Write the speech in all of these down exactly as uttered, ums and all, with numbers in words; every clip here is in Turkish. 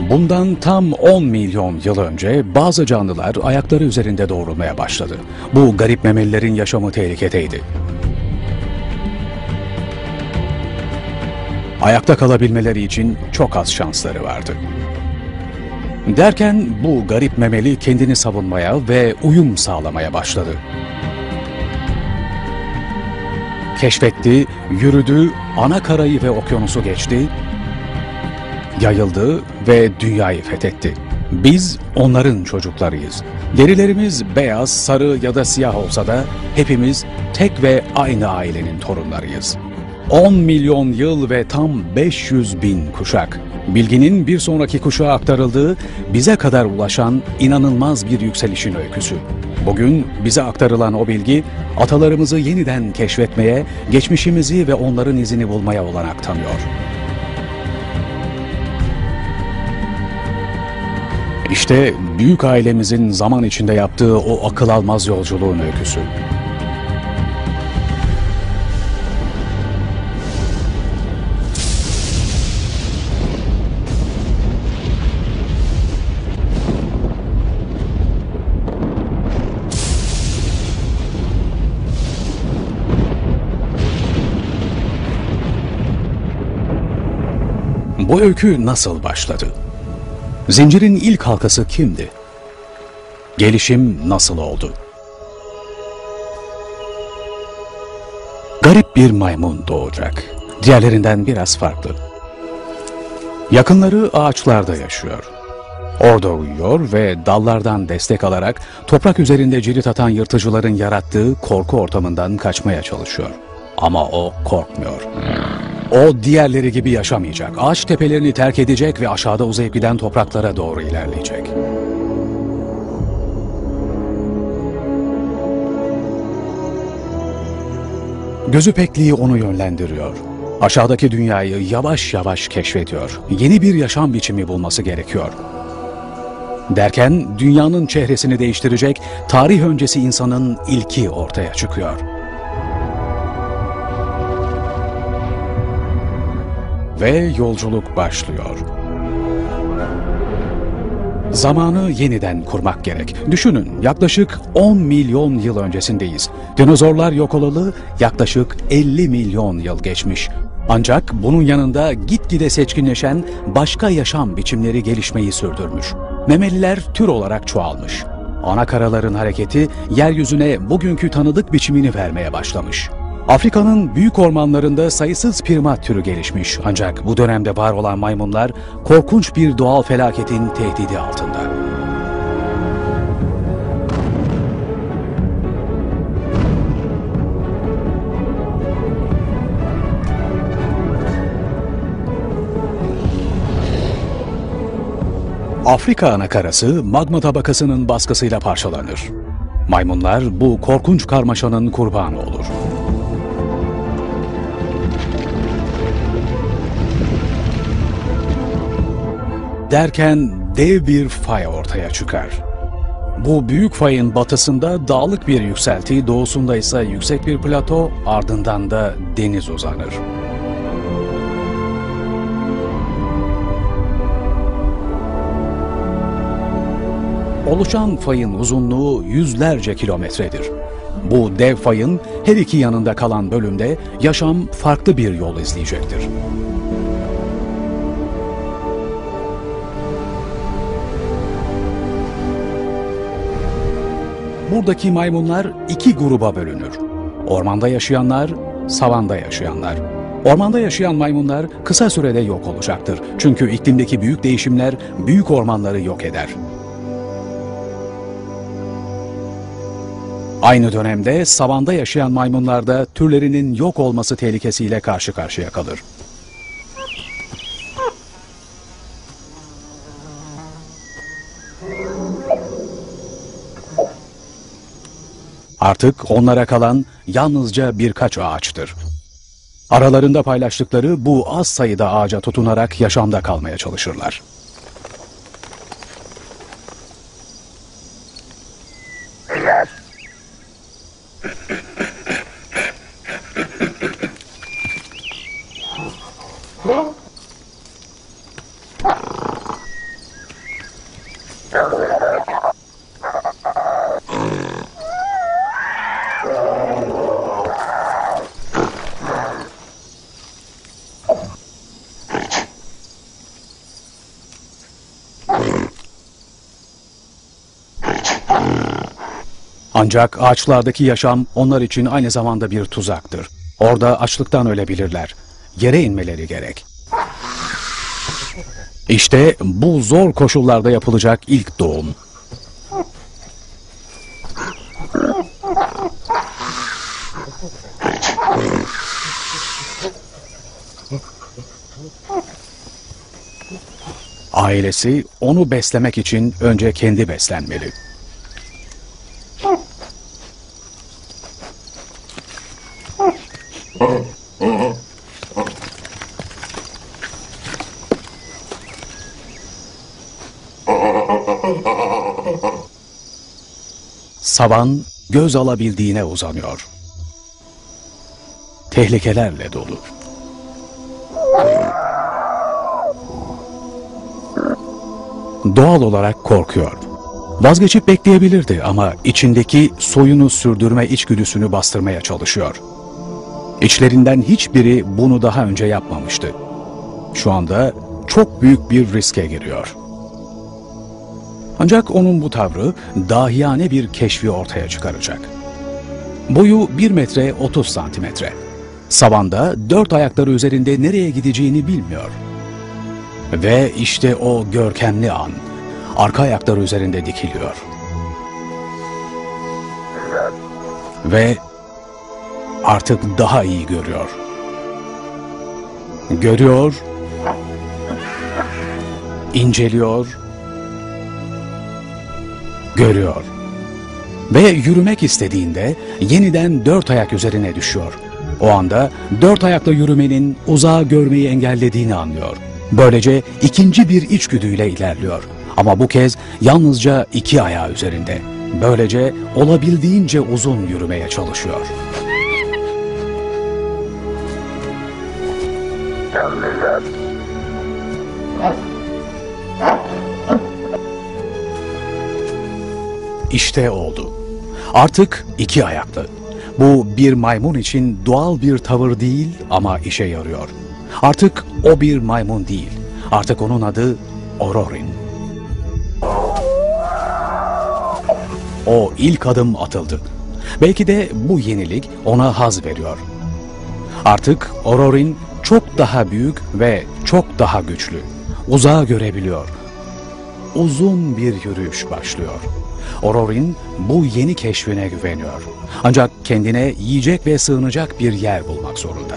Bundan tam on milyon yıl önce bazı canlılar ayakları üzerinde doğrulmaya başladı. Bu garip memelilerin yaşamı tehlikedeydi. Ayakta kalabilmeleri için çok az şansları vardı. Derken bu garip memeli kendini savunmaya ve uyum sağlamaya başladı. Keşfetti, yürüdü, ana karayı ve okyanusu geçti, yayıldı ve dünyayı fethetti. Biz onların çocuklarıyız. Derilerimiz beyaz, sarı ya da siyah olsa da hepimiz tek ve aynı ailenin torunlarıyız. on milyon yıl ve tam beş yüz bin kuşak. Bilginin bir sonraki kuşağa aktarıldığı, bize kadar ulaşan inanılmaz bir yükselişin öyküsü. Bugün bize aktarılan o bilgi, atalarımızı yeniden keşfetmeye, geçmişimizi ve onların izini bulmaya olanak tanıyor. İşte büyük ailemizin zaman içinde yaptığı o akıl almaz yolculuğun öyküsü. Bu öykü nasıl başladı? Zincirin ilk halkası kimdi? Gelişim nasıl oldu? Garip bir maymun doğacak. Diğerlerinden biraz farklı. Yakınları ağaçlarda yaşıyor. Orada uyuyor ve dallardan destek alarak toprak üzerinde cirit atan yırtıcıların yarattığı korku ortamından kaçmaya çalışıyor. Ama o korkmuyor. O diğerleri gibi yaşamayacak. Ağaç tepelerini terk edecek ve aşağıda uzayıp giden topraklara doğru ilerleyecek. Gözü pekliği onu yönlendiriyor. Aşağıdaki dünyayı yavaş yavaş keşfediyor. Yeni bir yaşam biçimi bulması gerekiyor. Derken dünyanın çehresini değiştirecek tarih öncesi insanın ilki ortaya çıkıyor. Ve yolculuk başlıyor. Zamanı yeniden kurmak gerek. Düşünün, yaklaşık on milyon yıl öncesindeyiz. Dinozorlar yok olalı yaklaşık elli milyon yıl geçmiş. Ancak bunun yanında gitgide seçkinleşen başka yaşam biçimleri gelişmeyi sürdürmüş. Memeliler tür olarak çoğalmış. Ana karaların hareketi yeryüzüne bugünkü tanıdık biçimini vermeye başlamış. Afrika'nın büyük ormanlarında sayısız primat türü gelişmiş, ancak bu dönemde var olan maymunlar korkunç bir doğal felaketin tehdidi altında. Afrika anakarası magma tabakasının baskısıyla parçalanır. Maymunlar bu korkunç karmaşanın kurbanı olur. Derken dev bir fay ortaya çıkar. Bu büyük fayın batısında dağlık bir yükselti, doğusunda ise yüksek bir plato, ardından da deniz uzanır. Oluşan fayın uzunluğu yüzlerce kilometredir. Bu dev fayın her iki yanında kalan bölümde yaşam farklı bir yol izleyecektir. Buradaki maymunlar iki gruba bölünür. Ormanda yaşayanlar, savanda yaşayanlar. Ormanda yaşayan maymunlar kısa sürede yok olacaktır. Çünkü iklimdeki büyük değişimler büyük ormanları yok eder. Aynı dönemde savanda yaşayan maymunlar da türlerinin yok olması tehlikesiyle karşı karşıya kalır. Artık onlara kalan yalnızca birkaç ağaçtır. Aralarında paylaştıkları bu az sayıda ağaca tutunarak yaşamda kalmaya çalışırlar. Ancak ağaçlardaki yaşam onlar için aynı zamanda bir tuzaktır. Orada açlıktan ölebilirler. Yere inmeleri gerek. İşte bu zor koşullarda yapılacak ilk doğum. Ailesi onu beslemek için önce kendi beslenmeli. Savan göz alabildiğine uzanıyor. Tehlikelerle dolu. Doğal olarak korkuyor. Vazgeçip bekleyebilirdi ama içindeki soyunu sürdürme içgüdüsünü bastırmaya çalışıyor. İçlerinden hiçbiri bunu daha önce yapmamıştı. Şu anda çok büyük bir riske giriyor. Ancak onun bu tavrı dahiyane bir keşfi ortaya çıkaracak. Boyu bir metre otuz santimetre. Savanda dört ayakları üzerinde nereye gideceğini bilmiyor. Ve işte o görkemli an, arka ayakları üzerinde dikiliyor. Ve artık daha iyi görüyor. Görüyor, inceliyor, görüyor. Ve yürümek istediğinde yeniden dört ayak üzerine düşüyor. O anda dört ayakla yürümenin uzağı görmeyi engellediğini anlıyor. Böylece ikinci bir içgüdüyle ilerliyor. Ama bu kez yalnızca iki ayağı üzerinde. Böylece olabildiğince uzun yürümeye çalışıyor. İşte oldu. Artık iki ayaklı. Bu bir maymun için doğal bir tavır değil ama işe yarıyor. Artık o bir maymun değil. Artık onun adı Ororin. O ilk adım atıldı. Belki de bu yenilik ona haz veriyor. Artık Ororin çok daha büyük ve çok daha güçlü. Uzağı görebiliyor. Uzun bir yürüyüş başlıyor. Ororin bu yeni keşfine güveniyor. Ancak kendine yiyecek ve sığınacak bir yer bulmak zorunda.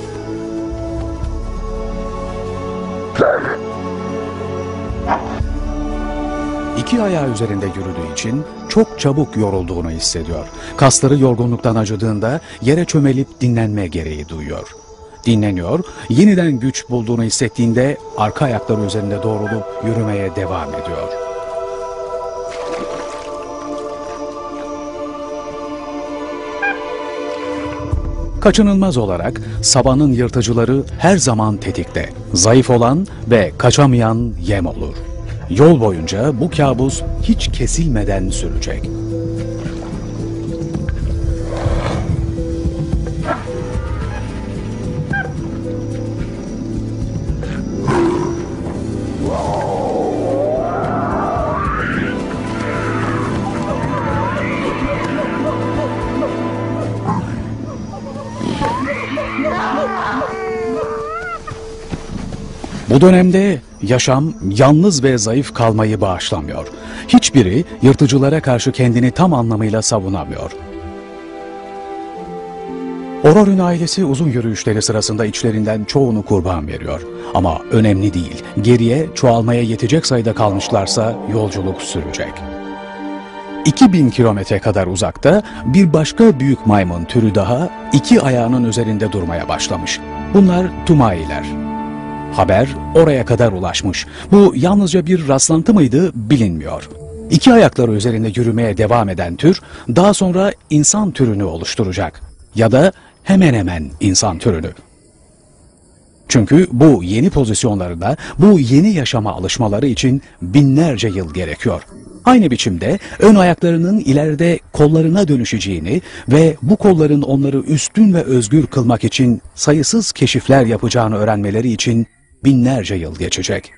İki ayağı üzerinde yürüdüğü için çok çabuk yorulduğunu hissediyor. Kasları yorgunluktan acıdığında yere çömelip dinlenme gereği duyuyor. Dinleniyor, yeniden güç bulduğunu hissettiğinde arka ayakları üzerinde doğrulup yürümeye devam ediyor. Kaçınılmaz olarak savanın yırtıcıları her zaman tetikte. Zayıf olan ve kaçamayan yem olur. Yol boyunca bu kabus hiç kesilmeden sürecek. Bu dönemde yaşam yalnız ve zayıf kalmayı bağışlamıyor. Hiçbiri yırtıcılara karşı kendini tam anlamıyla savunamıyor. Ororin ailesi uzun yürüyüşleri sırasında içlerinden çoğunu kurban veriyor. Ama önemli değil. Geriye çoğalmaya yetecek sayıda kalmışlarsa yolculuk sürecek. iki bin kilometre kadar uzakta bir başka büyük maymun türü daha iki ayağının üzerinde durmaya başlamış. Bunlar Tumailer. Haber oraya kadar ulaşmış. Bu yalnızca bir rastlantı mıydı bilinmiyor. İki ayakları üzerinde yürümeye devam eden tür daha sonra insan türünü oluşturacak. Ya da hemen hemen insan türünü. Çünkü bu yeni pozisyonlarına, bu yeni yaşama alışmaları için binlerce yıl gerekiyor. Aynı biçimde ön ayaklarının ileride kollarına dönüşeceğini ve bu kolların onları üstün ve özgür kılmak için sayısız keşifler yapacağını öğrenmeleri için binlerce yıl geçecek.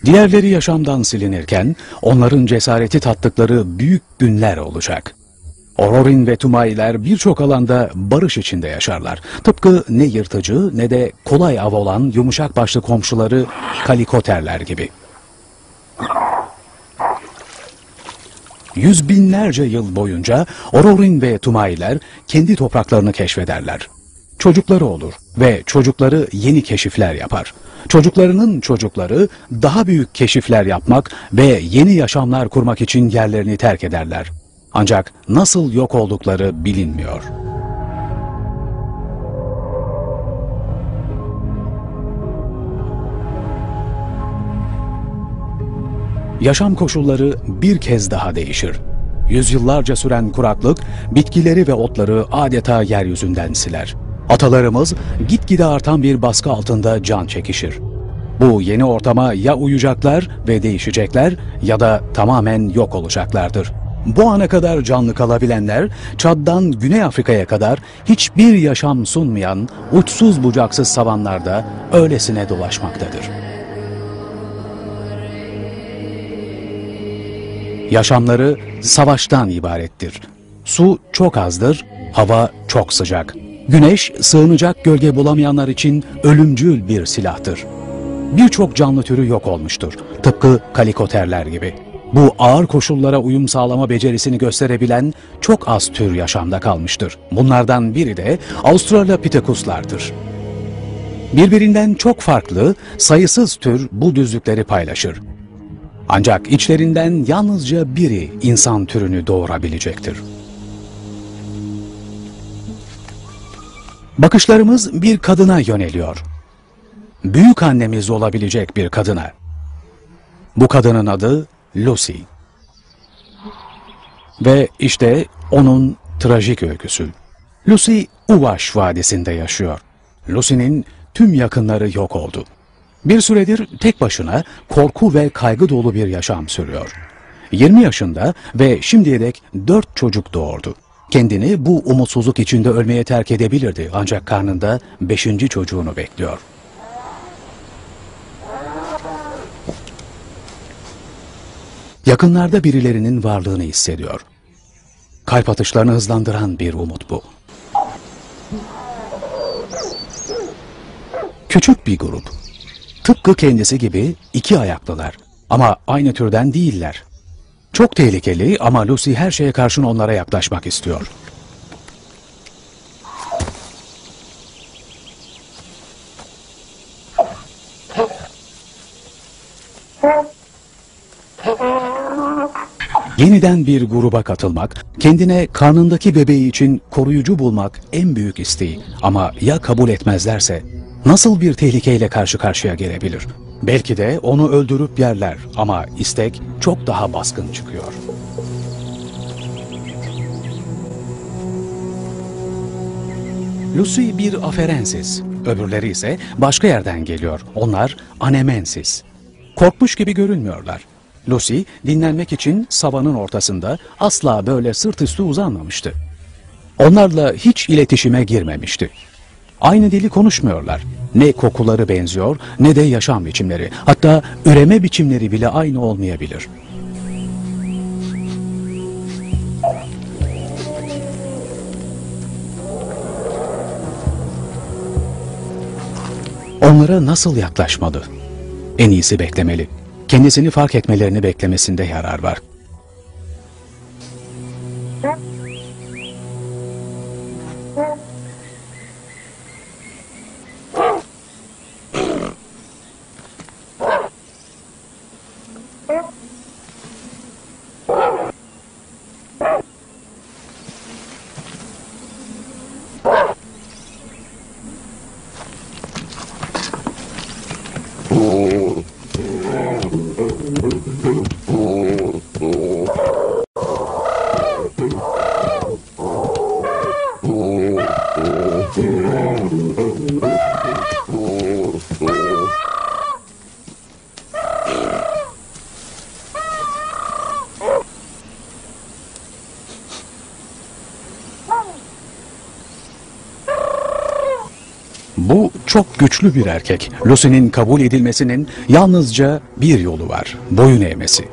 Diğerleri yaşamdan silinirken onların cesareti tattıkları büyük günler olacak. Ororin ve Tumailer birçok alanda barış içinde yaşarlar. Tıpkı ne yırtıcı ne de kolay av olan yumuşak başlı komşuları Kalikoterler gibi. Yüz binlerce yıl boyunca Ororin ve Tumailer kendi topraklarını keşfederler. Çocukları olur ve çocukları yeni keşifler yapar. Çocuklarının çocukları daha büyük keşifler yapmak ve yeni yaşamlar kurmak için yerlerini terk ederler. Ancak nasıl yok oldukları bilinmiyor. Yaşam koşulları bir kez daha değişir. Yüzyıllarca süren kuraklık bitkileri ve otları adeta yeryüzünden siler. Atalarımız gitgide artan bir baskı altında can çekişir. Bu yeni ortama ya uyacaklar ve değişecekler ya da tamamen yok olacaklardır. Bu ana kadar canlı kalabilenler, Çad'dan Güney Afrika'ya kadar hiçbir yaşam sunmayan uçsuz bucaksız savanlarda öylesine dolaşmaktadır. Yaşamları savaştan ibarettir. Su çok azdır, hava çok sıcak. Güneş sığınacak gölge bulamayanlar için ölümcül bir silahtır. Birçok canlı türü yok olmuştur, tıpkı kalikoterler gibi. Bu ağır koşullara uyum sağlama becerisini gösterebilen çok az tür yaşamda kalmıştır. Bunlardan biri de Australopithecus'lardır. Birbirinden çok farklı, sayısız tür bu düzlükleri paylaşır. Ancak içlerinden yalnızca biri insan türünü doğurabilecektir. Bakışlarımız bir kadına yöneliyor. Büyük annemiz olabilecek bir kadına. Bu kadının adı Lucy. Ve işte onun trajik öyküsü. Lucy, Uvaş Vadisi'nde yaşıyor. Lucy'nin tüm yakınları yok oldu. Bir süredir tek başına korku ve kaygı dolu bir yaşam sürüyor. yirmi yaşında ve şimdiye dek dört çocuk doğurdu. Kendini bu umutsuzluk içinde ölmeye terk edebilirdi ancak karnında beşinci çocuğunu bekliyor. Yakınlarda birilerinin varlığını hissediyor. Kalp atışlarını hızlandıran bir umut bu. Küçük bir grup. Tıpkı kendisi gibi iki ayaklılar ama aynı türden değiller. Çok tehlikeli ama Lucy her şeye karşın onlara yaklaşmak istiyor. Yeniden bir gruba katılmak, kendine karnındaki bebeği için koruyucu bulmak en büyük isteği. Ama ya kabul etmezlerse nasıl bir tehlikeyle karşı karşıya gelebilir? Belki de onu öldürüp yerler ama istek çok daha baskın çıkıyor. Lucy bir aferensis, öbürleri ise başka yerden geliyor. Onlar anemensis. Korkmuş gibi görünmüyorlar. Lucy dinlenmek için savanın ortasında asla böyle sırt üstü uzanmamıştı. Onlarla hiç iletişime girmemişti. Aynı dili konuşmuyorlar. Ne kokuları benziyor ne de yaşam biçimleri. Hatta üreme biçimleri bile aynı olmayabilir. Onlara nasıl yaklaşmalı? En iyisi beklemeli. Kendisini fark etmelerini beklemesinde yarar var. Bu çok güçlü bir erkek. Lucy'nin kabul edilmesinin yalnızca bir yolu var: boyun eğmesi.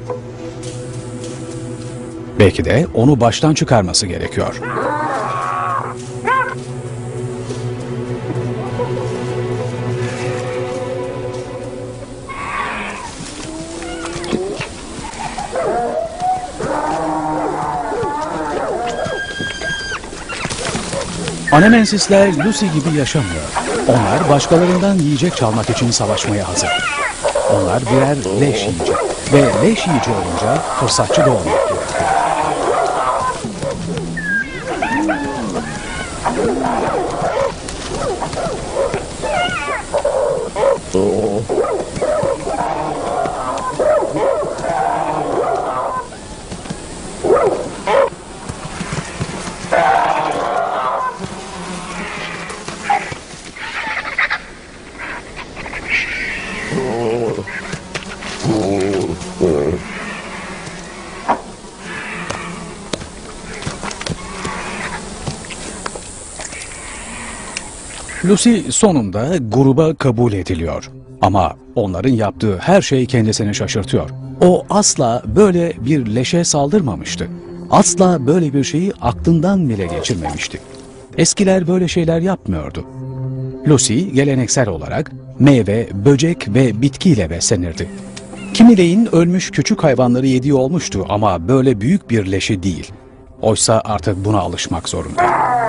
Belki de onu baştan çıkarması gerekiyor. Anemensisler Lucy gibi yaşamıyor. Onlar başkalarından yiyecek çalmak için savaşmaya hazır. Onlar birer leş yiyici ve leş yiyici olunca fırsatçı da olmak gerekiyor. Lucy sonunda gruba kabul ediliyor. Ama onların yaptığı her şey kendisini şaşırtıyor. O asla böyle bir leşe saldırmamıştı. Asla böyle bir şeyi aklından bile geçirmemişti. Eskiler böyle şeyler yapmıyordu. Lucy geleneksel olarak meyve, böcek ve bitkiyle beslenirdi. Kimileyin ölmüş küçük hayvanları yediği olmuştu ama böyle büyük bir leşi değil. Oysa artık buna alışmak zorunda.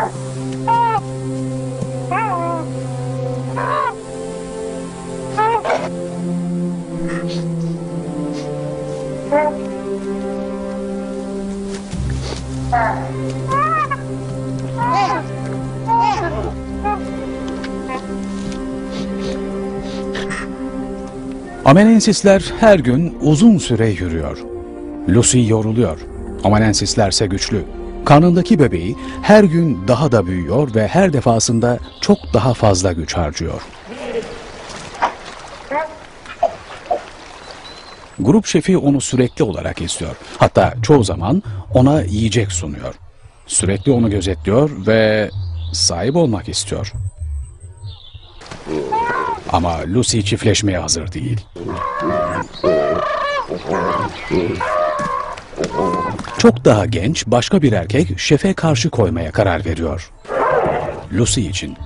Amelensisler her gün uzun süre yürüyor. Lucy yoruluyor. Amelensisler ise güçlü. Karnındaki bebeği her gün daha da büyüyor ve her defasında çok daha fazla güç harcıyor. Grup şefi onu sürekli olarak izliyor. Hatta çoğu zaman ona yiyecek sunuyor. Sürekli onu gözetliyor ve sahip olmak istiyor. Ama Lucy çiftleşmeye hazır değil. Çok daha genç başka bir erkek şefe karşı koymaya karar veriyor. Lucy için.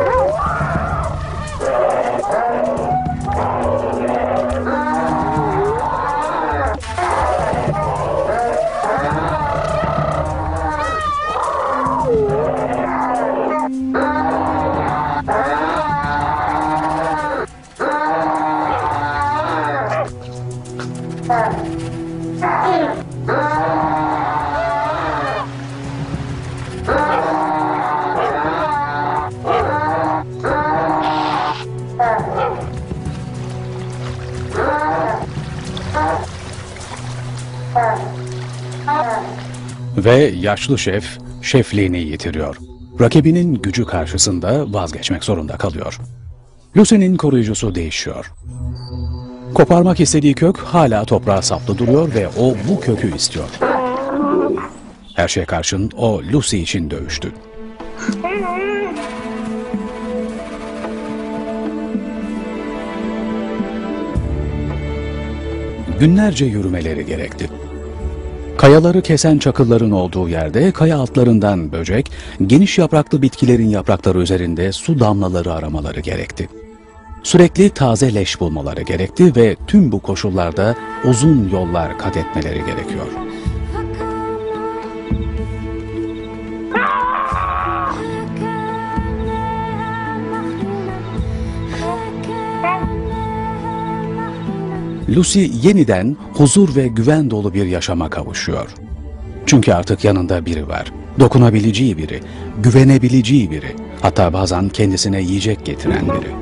Ve yaşlı şef şefliğini yitiriyor. Rakibinin gücü karşısında vazgeçmek zorunda kalıyor. Lucy'nin koruyucusu değişiyor. Koparmak istediği kök hala toprağa saplı duruyor ve o bu kökü istiyor. Her şeye karşın o Lucy için dövüştü. Günlerce yürümeleri gerekti. Kayaları kesen çakılların olduğu yerde kaya altlarından böcek, geniş yapraklı bitkilerin yaprakları üzerinde su damlaları aramaları gerekti. Sürekli taze leş bulmaları gerekti ve tüm bu koşullarda uzun yollar kat etmeleri gerekiyor. Lucy yeniden huzur ve güven dolu bir yaşama kavuşuyor. Çünkü artık yanında biri var. Dokunabileceği biri, güvenebileceği biri, hatta bazen kendisine yiyecek getiren biri.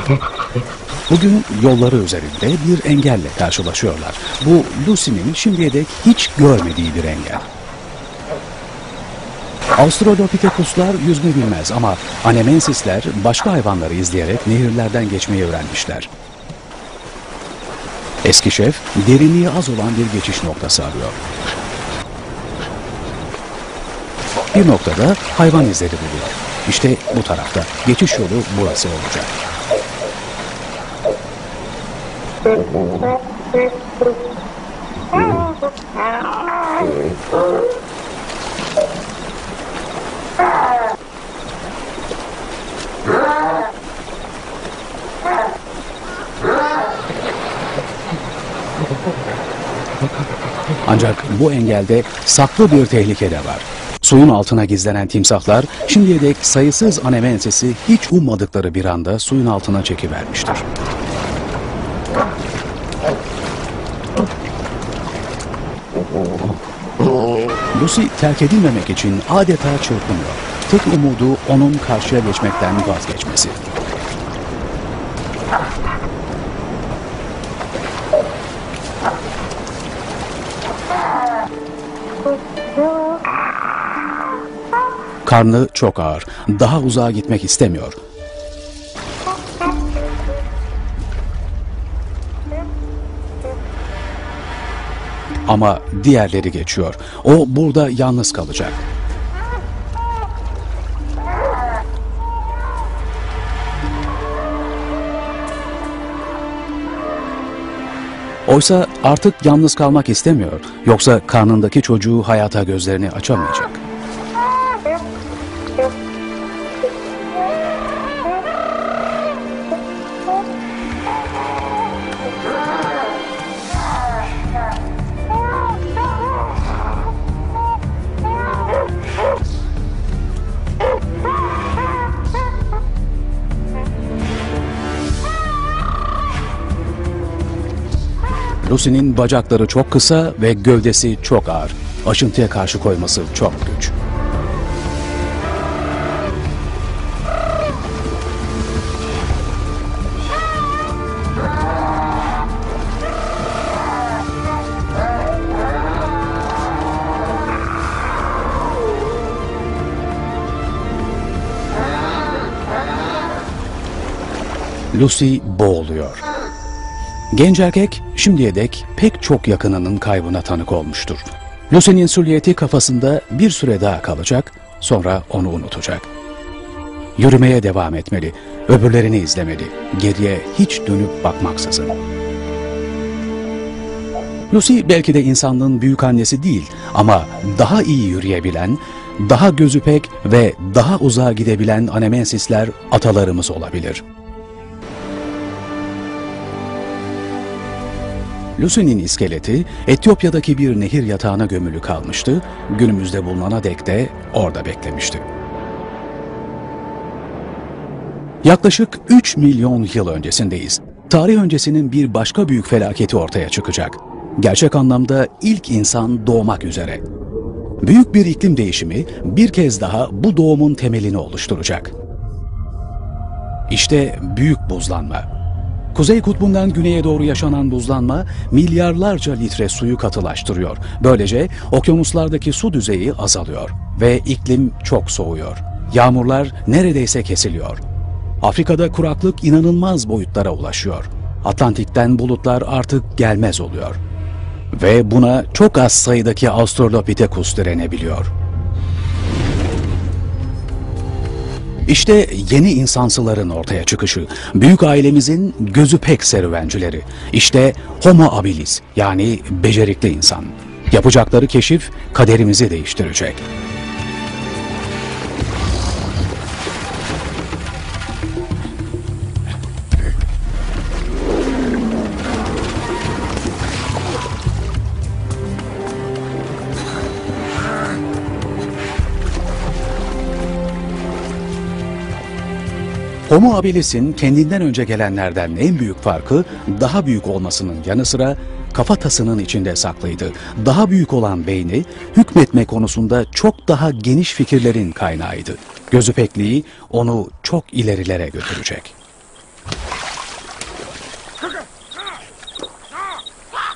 Bugün yolları üzerinde bir engelle karşılaşıyorlar. Bu Lucy'nin şimdiye dek hiç görmediği bir engel. Australopithecuslar yüzme bilmez ama anemensisler başka hayvanları izleyerek nehirlerden geçmeyi öğrenmişler. Eski şef derinliği az olan bir geçiş noktası arıyor. Bir noktada hayvan izleri buluyor. İşte bu tarafta. Geçiş yolu burası olacak. Ancak bu engelde saklı bir tehlike de var. Suyun altına gizlenen timsahlar şimdiye dek sayısız anemensisi hiç ummadıkları bir anda suyun altına çekivermiştir. Lucy terk edilmemek için adeta çırpınıyor. Tek umudu onun karşıya geçmekten vazgeçmesi. Karnı çok ağır. Daha uzağa gitmek istemiyor. Ama diğerleri geçiyor. O burada yalnız kalacak. Oysa artık yalnız kalmak istemiyor. Yoksa karnındaki çocuğu hayata gözlerini açamayacak. Lucy'nin bacakları çok kısa ve gövdesi çok ağır. Aşıntıya karşı koyması çok güç. Lucy boğuluyor. Genç erkek şimdiye dek pek çok yakınının kaybına tanık olmuştur. Lucy'nin silüeti kafasında bir süre daha kalacak, sonra onu unutacak. Yürümeye devam etmeli, öbürlerini izlemeli, geriye hiç dönüp bakmaksızın. Lucy belki de insanlığın büyük annesi değil ama daha iyi yürüyebilen, daha gözü pek ve daha uzağa gidebilen anemensisler atalarımız olabilir. Lucy'nin iskeleti Etiyopya'daki bir nehir yatağına gömülü kalmıştı, günümüzde bulunana dek de orada beklemişti. Yaklaşık üç milyon yıl öncesindeyiz. Tarih öncesinin bir başka büyük felaketi ortaya çıkacak. Gerçek anlamda ilk insan doğmak üzere. Büyük bir iklim değişimi bir kez daha bu doğumun temelini oluşturacak. İşte büyük buzlanma. Kuzey kutbundan güneye doğru yaşanan buzlanma milyarlarca litre suyu katılaştırıyor. Böylece okyanuslardaki su düzeyi azalıyor ve iklim çok soğuyor. Yağmurlar neredeyse kesiliyor. Afrika'da kuraklık inanılmaz boyutlara ulaşıyor. Atlantik'ten bulutlar artık gelmez oluyor. Ve buna çok az sayıdaki Australopithecus direnebiliyor. İşte yeni insansıların ortaya çıkışı, büyük ailemizin gözü pek serüvencileri. İşte Homo habilis, yani becerikli insan. Yapacakları keşif kaderimizi değiştirecek. Homo habilis'in kendinden önce gelenlerden en büyük farkı daha büyük olmasının yanı sıra kafatasının içinde saklıydı. Daha büyük olan beyni hükmetme konusunda çok daha geniş fikirlerin kaynağıydı. Gözü pekliği onu çok ilerilere götürecek.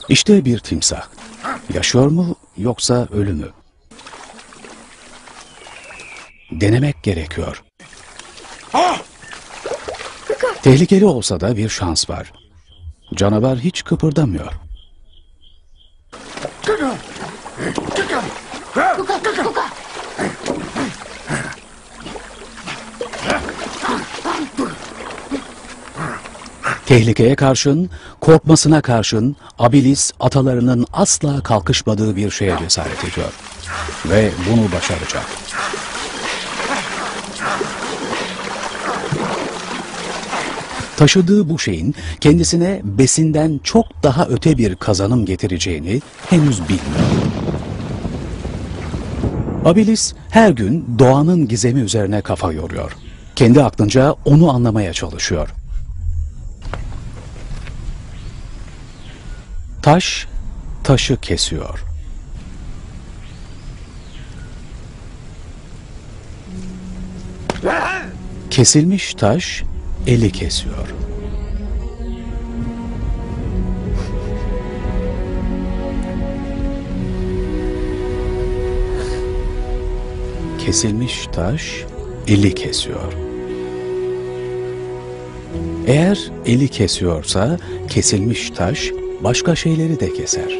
İşte bir timsah. Yaşıyor mu yoksa ölü mü? Denemek gerekiyor. Tehlikeli olsa da bir şans var. Canavar hiç kıpırdamıyor. Tehlikeye karşın, korkmasına karşın Abilis atalarının asla kalkışmadığı bir şeye cesaret ediyor. Ve bunu başaracak. Taşıdığı bu şeyin kendisine besinden çok daha öte bir kazanım getireceğini henüz bilmiyor. Abilis her gün doğanın gizemi üzerine kafa yoruyor. Kendi aklınca onu anlamaya çalışıyor. Taş, taşı kesiyor. Kesilmiş taş, eli kesiyor. Kesilmiş taş, eli kesiyor. Eğer eli kesiyorsa, kesilmiş taş başka şeyleri de keser.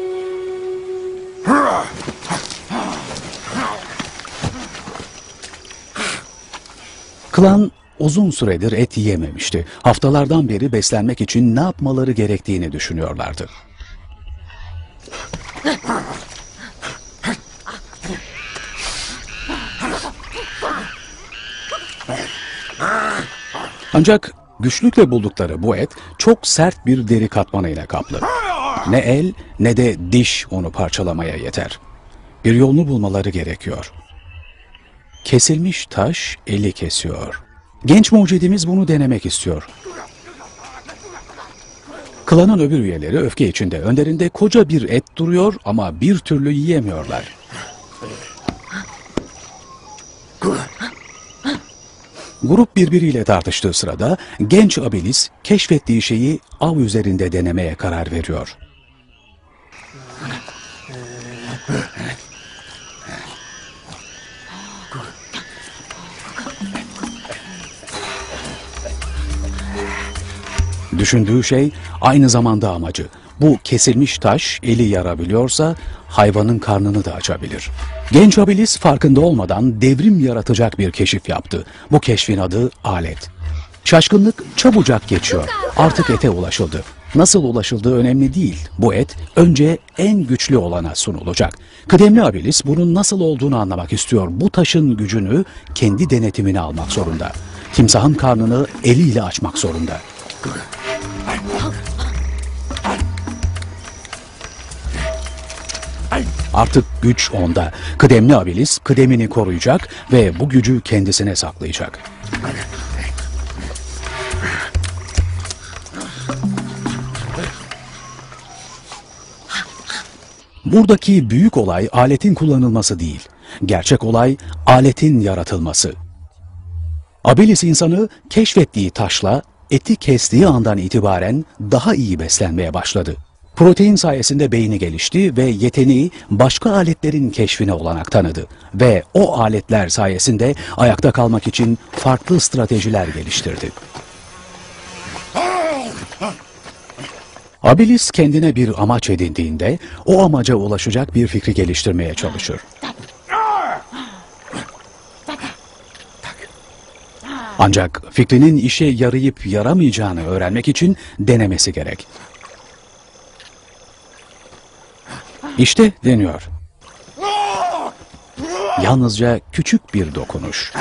Klan uzun süredir et yiyememişti. Haftalardan beri beslenmek için ne yapmaları gerektiğini düşünüyorlardı. Ancak güçlükle buldukları bu et çok sert bir deri katmanıyla kaplı. Ne el ne de diş onu parçalamaya yeter. Bir yolunu bulmaları gerekiyor. Kesilmiş taş eli kesiyor. Genç mucidimiz bunu denemek istiyor. Klanın öbür üyeleri öfke içinde. Önlerinde koca bir et duruyor ama bir türlü yiyemiyorlar. Grup birbiriyle tartıştığı sırada genç Abilis keşfettiği şeyi av üzerinde denemeye karar veriyor. Düşündüğü şey aynı zamanda amacı. Bu kesilmiş taş eli yarabiliyorsa hayvanın karnını da açabilir. Genç Abilis farkında olmadan devrim yaratacak bir keşif yaptı. Bu keşfin adı alet. Şaşkınlık çabucak geçiyor. Artık ete ulaşıldı. Nasıl ulaşıldığı önemli değil. Bu et önce en güçlü olana sunulacak. Kıdemli Abilis bunun nasıl olduğunu anlamak istiyor. Bu taşın gücünü kendi denetimine almak zorunda. Timsahın karnını eliyle açmak zorunda. Artık güç onda. Kıdemli Abilis kıdemini koruyacak ve bu gücü kendisine saklayacak. Buradaki büyük olay aletin kullanılması değil. Gerçek olay aletin yaratılması. Abilis insanı keşfettiği taşla eti kestiği andan itibaren daha iyi beslenmeye başladı. Protein sayesinde beyni gelişti ve yeteneği başka aletlerin keşfine olanak tanıdı. Ve o aletler sayesinde ayakta kalmak için farklı stratejiler geliştirdi. Abilis kendine bir amaç edindiğinde o amaca ulaşacak bir fikri geliştirmeye çalışır. Ancak fikrinin işe yarayıp yaramayacağını öğrenmek için denemesi gerek. İşte deniyor. Yalnızca küçük bir dokunuş.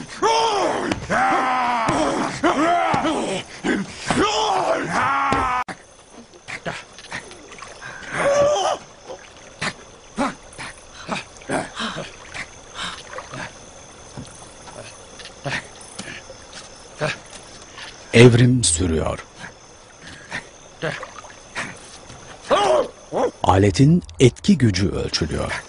Evrim sürüyor. Aletin etki gücü ölçülüyor.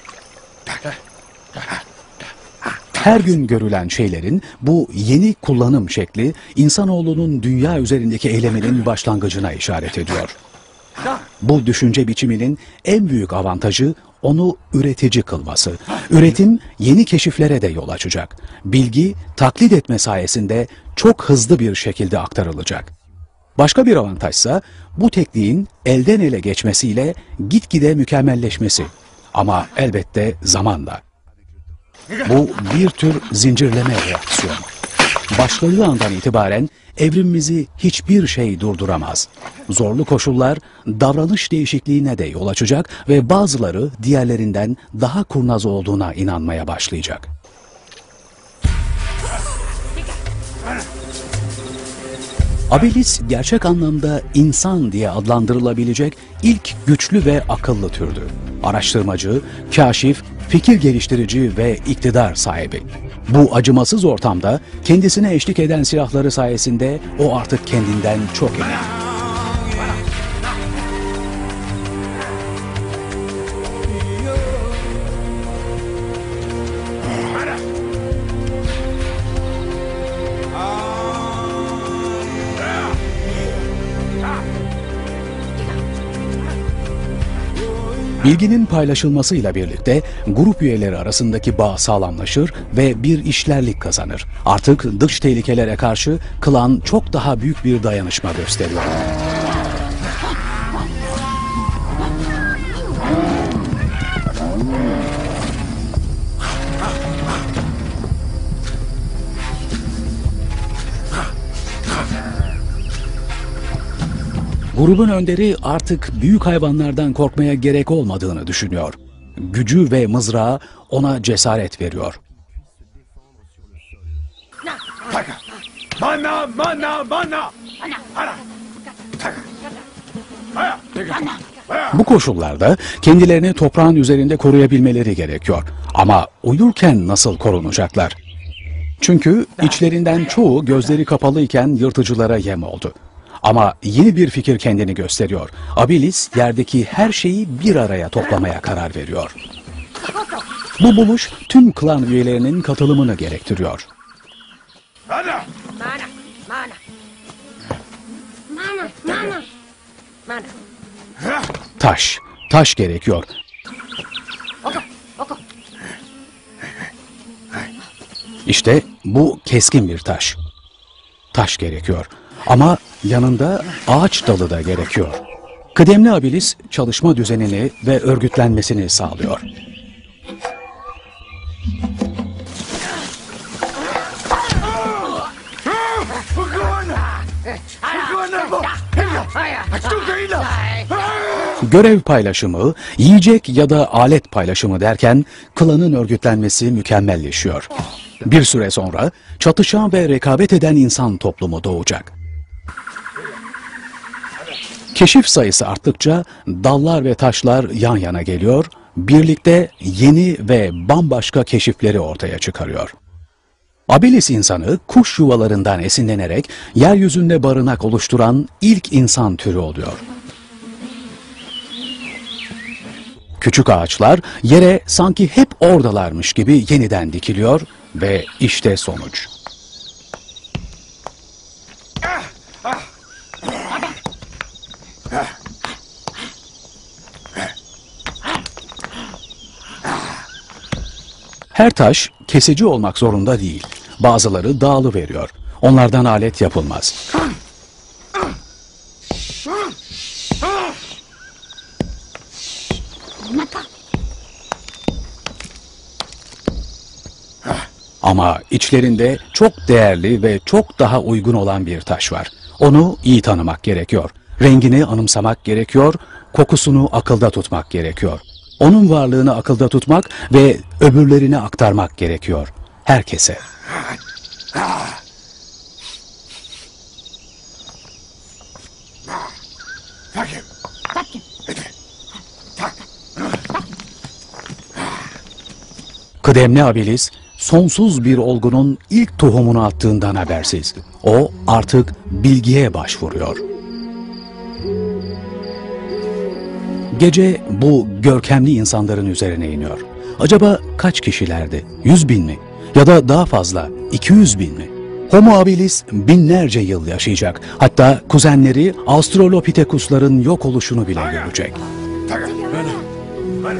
Her gün görülen şeylerin bu yeni kullanım şekli insanoğlunun dünya üzerindeki eyleminin başlangıcına işaret ediyor. Bu düşünce biçiminin en büyük avantajı onu üretici kılması. Üretim yeni keşiflere de yol açacak. Bilgi taklit etme sayesinde çok hızlı bir şekilde aktarılacak. Başka bir avantajsa bu tekniğin elden ele geçmesiyle gitgide mükemmelleşmesi. Ama elbette zamanla. Bu bir tür zincirleme reaksiyon. Başladığı andan itibaren evrimimizi hiçbir şey durduramaz. Zorlu koşullar davranış değişikliğine de yol açacak ve bazıları diğerlerinden daha kurnaz olduğuna inanmaya başlayacak. Abilis gerçek anlamda insan diye adlandırılabilecek ilk güçlü ve akıllı türdü. Araştırmacı, kaşif, fikir geliştirici ve iktidar sahibi. Bu acımasız ortamda kendisine eşlik eden silahları sayesinde o artık kendinden çok emin. Bilginin paylaşılmasıyla birlikte grup üyeleri arasındaki bağ sağlamlaşır ve bir işlerlik kazanır. Artık dış tehlikelere karşı klan çok daha büyük bir dayanışma gösteriyor. Grubun önderi artık büyük hayvanlardan korkmaya gerek olmadığını düşünüyor. Gücü ve mızrağı ona cesaret veriyor. Mana, mana, mana. Bu koşullarda kendilerini toprağın üzerinde koruyabilmeleri gerekiyor. Ama uyurken nasıl korunacaklar? Çünkü içlerinden çoğu gözleri kapalıyken yırtıcılara yem oldu. Ama yeni bir fikir kendini gösteriyor. Abilis yerdeki her şeyi bir araya toplamaya karar veriyor. Bu buluş tüm klan üyelerinin katılımını gerektiriyor. Mana. Mana, mana. Mana, mana. Mana. Taş, taş gerekiyor. Oku, oku. İşte bu keskin bir taş. Taş gerekiyor. Ama yanında ağaç dalı da gerekiyor. Kıdemli Abilis çalışma düzenini ve örgütlenmesini sağlıyor. Görev paylaşımı, yiyecek ya da alet paylaşımı derken klanın örgütlenmesi mükemmelleşiyor. Bir süre sonra çatışan ve rekabet eden insan toplumu doğacak. Keşif sayısı arttıkça dallar ve taşlar yan yana geliyor, birlikte yeni ve bambaşka keşifleri ortaya çıkarıyor. Abilis insanı kuş yuvalarından esinlenerek yeryüzünde barınak oluşturan ilk insan türü oluyor. Küçük ağaçlar yere sanki hep oradalarmış gibi yeniden dikiliyor ve işte sonuç. Her taş kesici olmak zorunda değil. Bazıları dağılı veriyor. Onlardan alet yapılmaz. Ama içlerinde çok değerli ve çok daha uygun olan bir taş var. Onu iyi tanımak gerekiyor. Rengini anımsamak gerekiyor. Kokusunu akılda tutmak gerekiyor. Onun varlığını akılda tutmak ve öbürlerine aktarmak gerekiyor. Herkese. Kıdemli Abilis, sonsuz bir olgunun ilk tohumunu attığından habersiz. O artık bilgiye başvuruyor. Gece bu görkemli insanların üzerine iniyor. Acaba kaç kişilerdi? Yüz bin mi? Ya da daha fazla? İki yüz bin mi? Homo habilis binlerce yıl yaşayacak. Hatta kuzenleri Australopithecus'ların yok oluşunu bile görecek. Taga. Mana. Mana.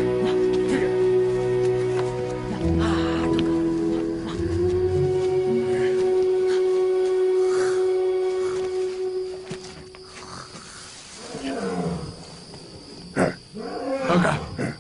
Taga.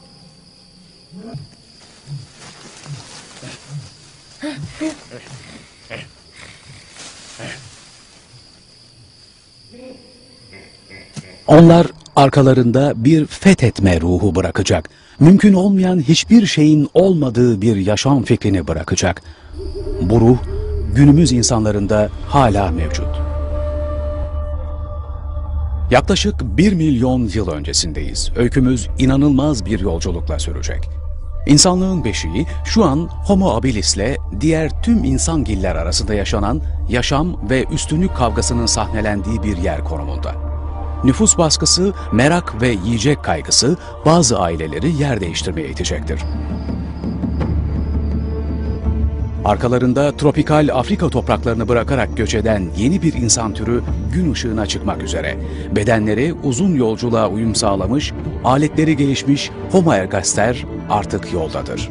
Onlar arkalarında bir fethetme ruhu bırakacak. Mümkün olmayan hiçbir şeyin olmadığı bir yaşam fikrini bırakacak. Bu ruh günümüz insanlarında hala mevcut. Yaklaşık bir milyon yıl öncesindeyiz. Öykümüz inanılmaz bir yolculukla sürecek. İnsanlığın beşiği şu an Homo habilis'le diğer tüm insangiller arasında yaşanan yaşam ve üstünlük kavgasının sahnelendiği bir yer konumunda. Nüfus baskısı, merak ve yiyecek kaygısı bazı aileleri yer değiştirmeye itecektir. Arkalarında tropikal Afrika topraklarını bırakarak göç eden yeni bir insan türü gün ışığına çıkmak üzere. Bedenleri uzun yolculuğa uyum sağlamış, aletleri gelişmiş Homo ergaster artık yoldadır.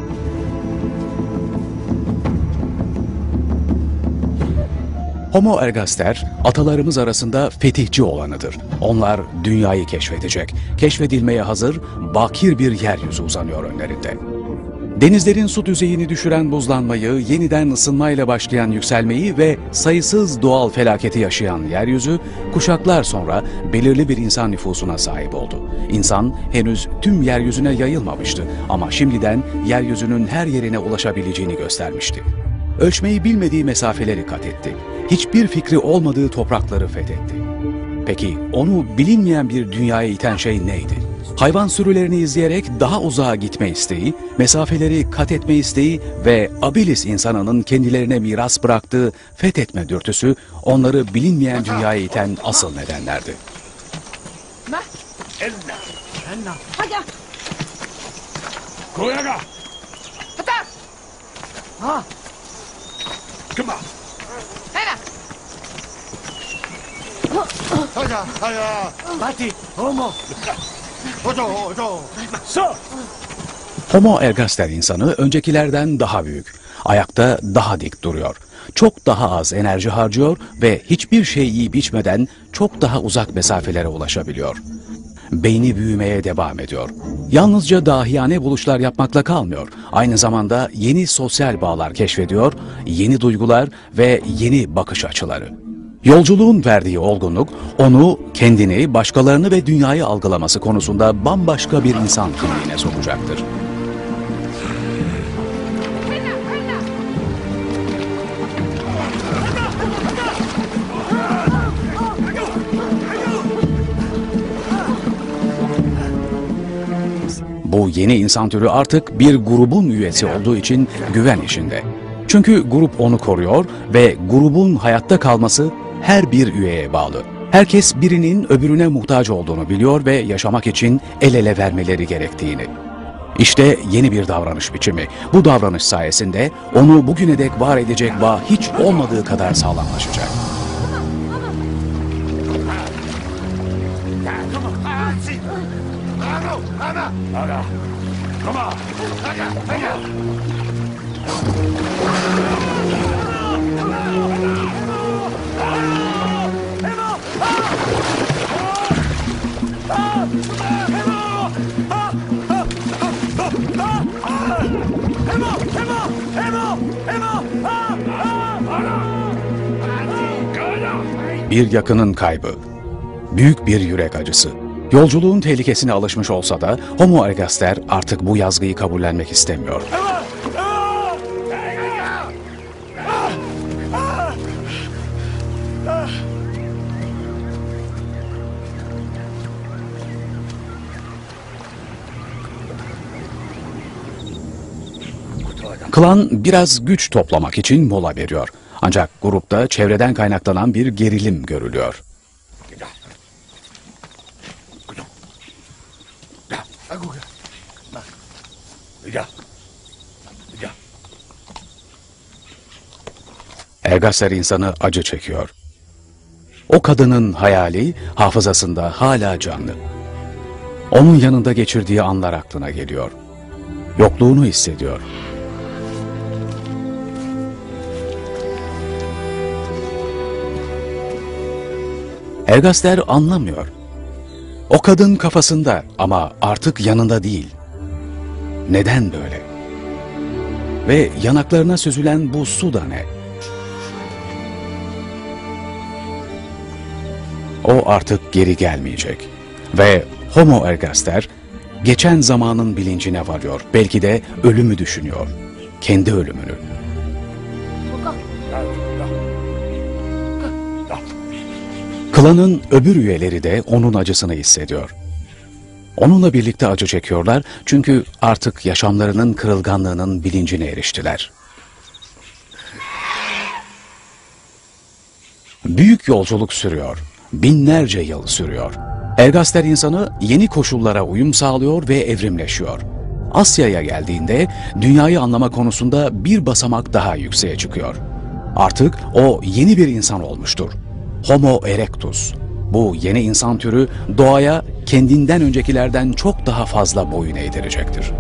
Homo ergaster, atalarımız arasında fetihçi olanıdır. Onlar dünyayı keşfedecek. Keşfedilmeye hazır, bakir bir yeryüzü uzanıyor önlerinde. Denizlerin su düzeyini düşüren buzlanmayı, yeniden ısınmayla başlayan yükselmeyi ve sayısız doğal felaketi yaşayan yeryüzü, kuşaklar sonra belirli bir insan nüfusuna sahip oldu. İnsan henüz tüm yeryüzüne yayılmamıştı ama şimdiden yeryüzünün her yerine ulaşabileceğini göstermişti. Ölçmeyi bilmediği mesafeleri kat etti. Hiçbir fikri olmadığı toprakları fethetti. Peki onu bilinmeyen bir dünyaya iten şey neydi? Hayvan sürülerini izleyerek daha uzağa gitme isteği, mesafeleri kat etme isteği ve Habilis insanının kendilerine miras bıraktığı fethetme dürtüsü onları bilinmeyen dünyaya iten asıl nedenlerdi. Ma. Elna. Anna. Taga. Koyaga. Hata. Ha. Come on. Hera. Taga. Taga. Mati. Homo. Ojo. Ojo. So. Homo ergaster insanı öncekilerden daha büyük, ayakta daha dik duruyor. Çok daha az enerji harcıyor ve hiçbir şey yiyip içmeden çok daha uzak mesafelere ulaşabiliyor. Beyni büyümeye devam ediyor. Yalnızca dahiyane buluşlar yapmakla kalmıyor. Aynı zamanda yeni sosyal bağlar keşfediyor, yeni duygular ve yeni bakış açıları. Yolculuğun verdiği olgunluk, onu, kendini, başkalarını ve dünyayı algılaması konusunda bambaşka bir insan kimliğine sokacaktır. Bu yeni insan türü artık bir grubun üyesi olduğu için güven içinde. Çünkü grup onu koruyor ve grubun hayatta kalması her bir üyeye bağlı. Herkes birinin öbürüne muhtaç olduğunu biliyor ve yaşamak için el ele vermeleri gerektiğini. İşte yeni bir davranış biçimi. Bu davranış sayesinde onu bugüne dek var edecek bağ hiç olmadığı kadar sağlamlaşacak. Taga. Come on. Taga. Taga. Bir yakının kaybı, büyük bir yürek acısı. Yolculuğun tehlikesine alışmış olsa da Homo ergaster artık bu yazgıyı kabullenmek istemiyor. Klan biraz güç toplamak için mola veriyor. Ancak grupta çevreden kaynaklanan bir gerilim görülüyor. Ergaster insanı acı çekiyor. O kadının hayali hafızasında hala canlı. Onun yanında geçirdiği anlar aklına geliyor. Yokluğunu hissediyor. Ergaster anlamıyor. O kadın kafasında ama artık yanında değil. Neden böyle? Ve yanaklarına süzülen bu su da ne? O artık geri gelmeyecek. Ve Homo Ergaster geçen zamanın bilincine varıyor. Belki de ölümü düşünüyor. Kendi ölümünü. Klanın öbür üyeleri de onun acısını hissediyor. Onunla birlikte acı çekiyorlar çünkü artık yaşamlarının kırılganlığının bilincine eriştiler. Büyük yolculuk sürüyor. Binlerce yıl sürüyor. Ergaster insanı yeni koşullara uyum sağlıyor ve evrimleşiyor. Asya'ya geldiğinde dünyayı anlama konusunda bir basamak daha yükseğe çıkıyor. Artık o yeni bir insan olmuştur. Homo erectus. Bu yeni insan türü doğaya kendinden öncekilerden çok daha fazla boyun eğdirecektir.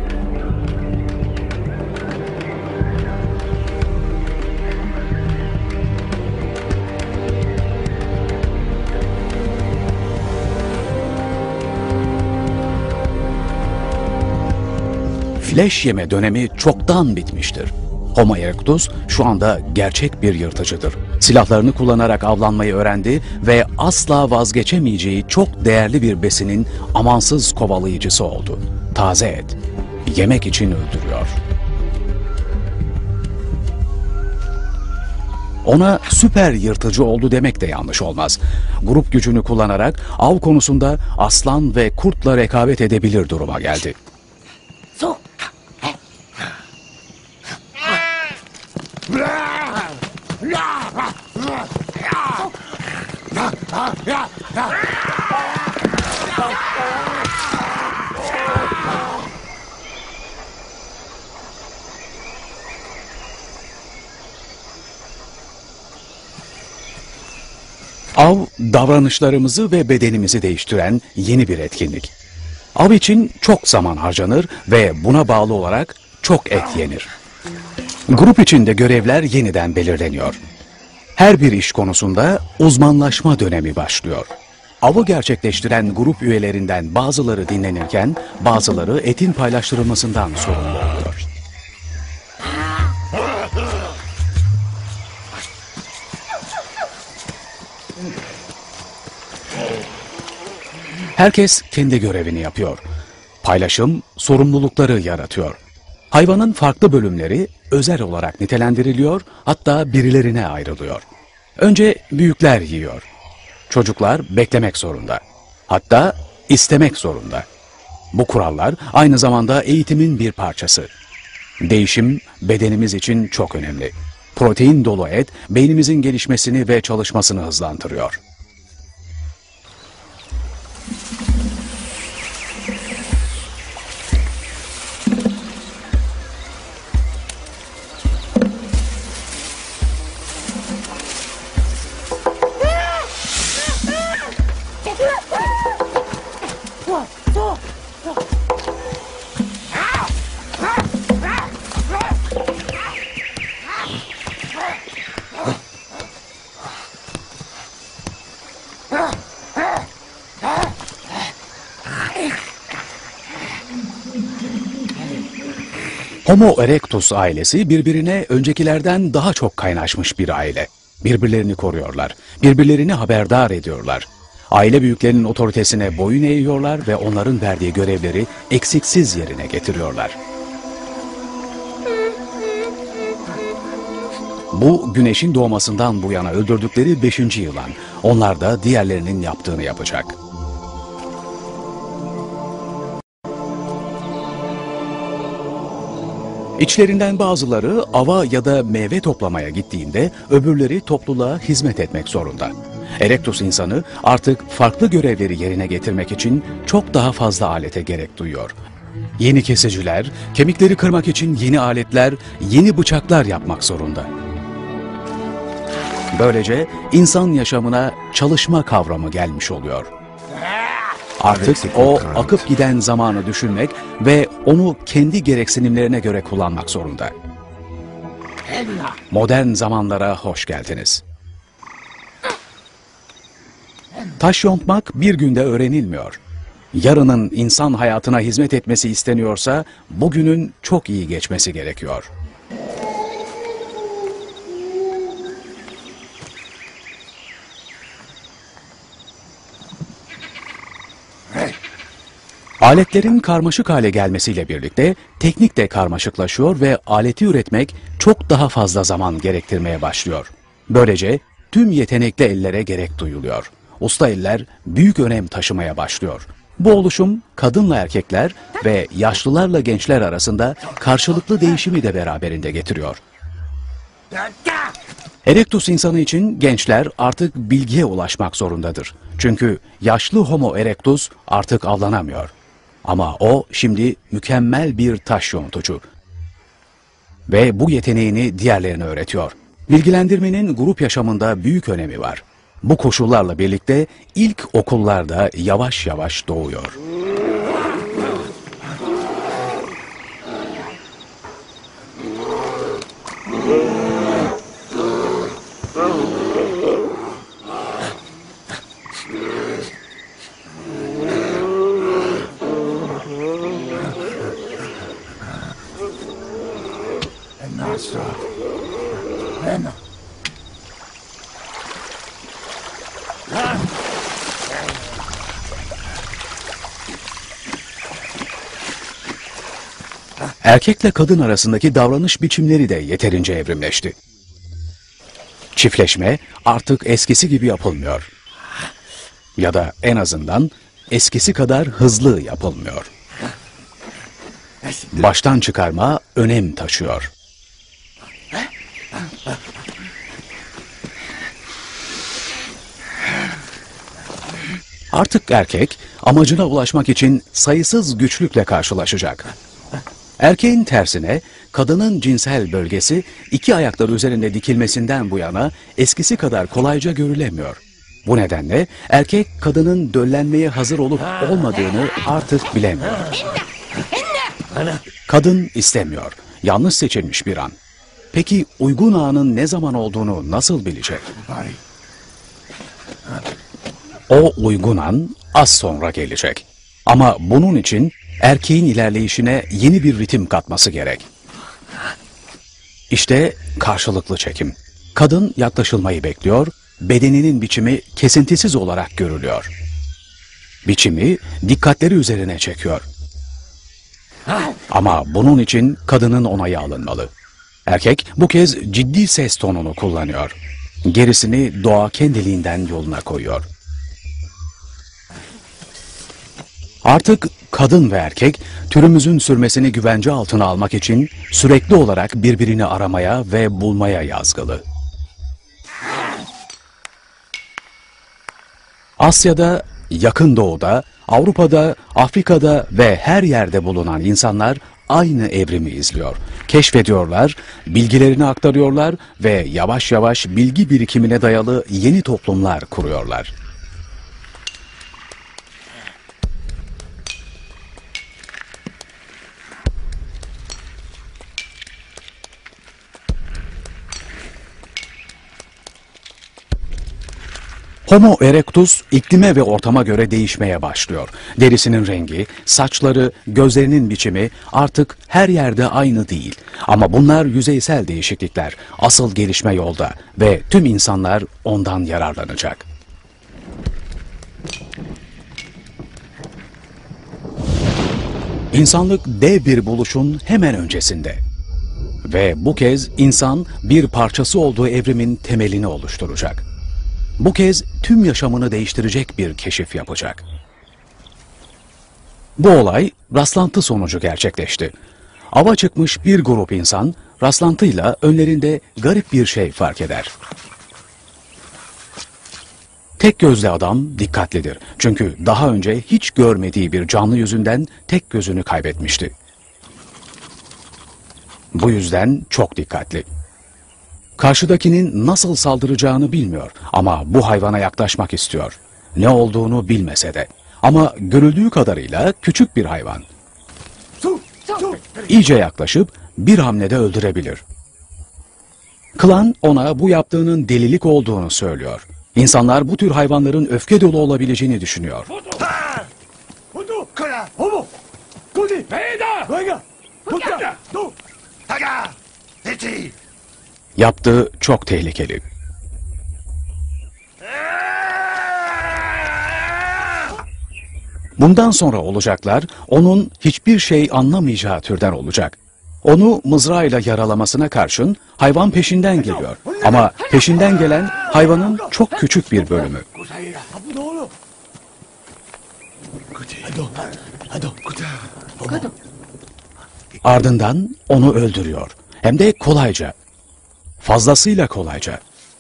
Fleş yeme dönemi çoktan bitmiştir. Homo erectus şu anda gerçek bir yırtıcıdır. Silahlarını kullanarak avlanmayı öğrendi ve asla vazgeçemeyeceği çok değerli bir besinin amansız kovalayıcısı oldu. Taze et. Yemek için öldürüyor. Ona süper yırtıcı oldu demek de yanlış olmaz. Grup gücünü kullanarak av konusunda aslan ve kurtla rekabet edebilir duruma geldi. So. Av, davranışlarımızı ve bedenimizi değiştiren yeni bir etkinlik. Av için çok zaman harcanır ve buna bağlı olarak çok et yenir. Grup içinde görevler yeniden belirleniyor. Her bir iş konusunda uzmanlaşma dönemi başlıyor. Avı gerçekleştiren grup üyelerinden bazıları dinlenirken bazıları etin paylaştırılmasından sorumlu oluyor. Herkes kendi görevini yapıyor. Paylaşım sorumlulukları yaratıyor. Hayvanın farklı bölümleri özel olarak nitelendiriliyor, hatta birilerine ayrılıyor. Önce büyükler yiyor. Çocuklar beklemek zorunda. Hatta istemek zorunda. Bu kurallar aynı zamanda eğitimin bir parçası. Değişim bedenimiz için çok önemli. Protein dolu et beynimizin gelişmesini ve çalışmasını hızlandırıyor. Homo erectus ailesi birbirine öncekilerden daha çok kaynaşmış bir aile. Birbirlerini koruyorlar, birbirlerini haberdar ediyorlar. Aile büyüklerinin otoritesine boyun eğiyorlar ve onların verdiği görevleri eksiksiz yerine getiriyorlar. Bu güneşin doğmasından bu yana öldürdükleri beşinci yılan. Onlar da diğerlerinin yaptığını yapacak. İçlerinden bazıları ava ya da meyve toplamaya gittiğinde öbürleri topluluğa hizmet etmek zorunda. Erectus insanı artık farklı görevleri yerine getirmek için çok daha fazla alete gerek duyuyor. Yeni kesiciler, kemikleri kırmak için yeni aletler, yeni bıçaklar yapmak zorunda. Böylece insan yaşamına çalışma kavramı gelmiş oluyor. Artık o akıp giden zamanı düşünmek ve onu kendi gereksinimlerine göre kullanmak zorunda. Modern zamanlara hoş geldiniz. Taş yontmak bir günde öğrenilmiyor. Yarının insan hayatına hizmet etmesi isteniyorsa bugünün çok iyi geçmesi gerekiyor. Aletlerin karmaşık hale gelmesiyle birlikte teknik de karmaşıklaşıyor ve aleti üretmek çok daha fazla zaman gerektirmeye başlıyor. Böylece tüm yetenekli ellere gerek duyuluyor. Usta eller büyük önem taşımaya başlıyor. Bu oluşum kadınla erkekler ve yaşlılarla gençler arasında karşılıklı değişimi de beraberinde getiriyor. Erectus insanı için gençler artık bilgiye ulaşmak zorundadır. Çünkü yaşlı Homo erectus artık avlanamıyor. Ama o şimdi mükemmel bir taş yontucu. Ve bu yeteneğini diğerlerine öğretiyor. Bilgilendirmenin grup yaşamında büyük önemi var. Bu koşullarla birlikte ilk okullar da yavaş yavaş doğuyor. Erkekle kadın arasındaki davranış biçimleri de yeterince evrimleşti. Çiftleşme artık eskisi gibi yapılmıyor. Ya da en azından eskisi kadar hızlı yapılmıyor. Baştan çıkarma önem taşıyor. Artık erkek amacına ulaşmak için sayısız güçlükle karşılaşacak. Erkeğin tersine kadının cinsel bölgesi iki ayakları üzerinde dikilmesinden bu yana eskisi kadar kolayca görülemiyor. Bu nedenle erkek kadının döllenmeye hazır olup olmadığını artık bilemiyor. Kadın istemiyor. Yanlış seçilmiş bir an. Peki uygun anın ne zaman olduğunu nasıl bilecek? O uygun an az sonra gelecek. Ama bunun için erkeğin ilerleyişine yeni bir ritim katması gerek. İşte karşılıklı çekim. Kadın yaklaşılmayı bekliyor, bedeninin biçimi kesintisiz olarak görülüyor. Biçimi dikkatleri üzerine çekiyor. Ama bunun için kadının onayı alınmalı. Erkek bu kez ciddi ses tonunu kullanıyor. Gerisini doğa kendiliğinden yoluna koyuyor. Artık kadın ve erkek türümüzün sürmesini güvence altına almak için sürekli olarak birbirini aramaya ve bulmaya yazgılı. Asya'da, Yakın Doğu'da, Avrupa'da, Afrika'da ve her yerde bulunan insanlar aynı evrimi izliyor. Keşfediyorlar, bilgilerini aktarıyorlar ve yavaş yavaş bilgi birikimine dayalı yeni toplumlar kuruyorlar. Homo erectus iklime ve ortama göre değişmeye başlıyor. Derisinin rengi, saçları, gözlerinin biçimi artık her yerde aynı değil. Ama bunlar yüzeysel değişiklikler. Asıl gelişme yolda ve tüm insanlar ondan yararlanacak. İnsanlık dev bir buluşun hemen öncesinde. Ve bu kez insan bir parçası olduğu evrimin temelini oluşturacak. Bu kez tüm yaşamını değiştirecek bir keşif yapacak. Bu olay rastlantı sonucu gerçekleşti. Ava çıkmış bir grup insan rastlantıyla önlerinde garip bir şey fark eder. Tek gözlü adam dikkatlidir. Çünkü daha önce hiç görmediği bir canlı yüzünden tek gözünü kaybetmişti. Bu yüzden çok dikkatli. Karşıdakinin nasıl saldıracağını bilmiyor ama bu hayvana yaklaşmak istiyor. Ne olduğunu bilmese de. Ama görüldüğü kadarıyla küçük bir hayvan. İyice yaklaşıp bir hamlede öldürebilir. Klan ona bu yaptığının delilik olduğunu söylüyor. İnsanlar bu tür hayvanların öfke dolu olabileceğini düşünüyor. 그래. 어머! 거기! 베이다. 너희가! 야. 너! 나가. 됐지. Yaptığı çok tehlikeli. Bundan sonra olacaklar onun hiçbir şey anlamayacağı türden olacak. Onu mızrağıyla yaralamasına karşın hayvan peşinden geliyor. Ama peşinden gelen hayvanın çok küçük bir bölümü. 아부 넣어요! 아도! 아도! 아도! Ardından onu öldürüyor. Hem de kolayca. Fazlasıyla kolayca.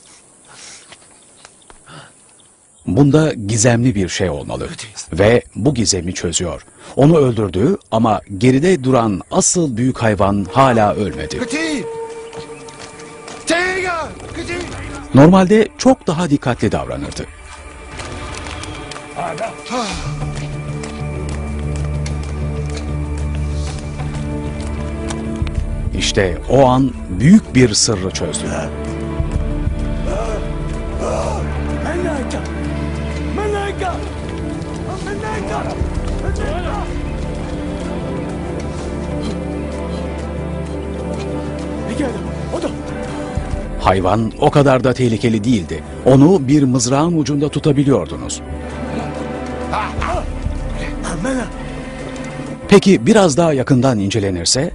Bunda gizemli bir şey olmalı. Ve bu gizemi çözüyor. Onu öldürdü ama geride duran asıl büyük hayvan hala ölmedi. 그치. 제가. 그치. Normalde çok daha dikkatli davranırdı. İşte o an büyük bir sırrı çözdü. 맨날까! 맨날까! 맨날까! 맨날까! 이게 어디? Hayvan o kadar da tehlikeli değildi. Onu bir mızrağın ucunda tutabiliyordunuz. 맨날! Peki biraz daha yakından incelenirse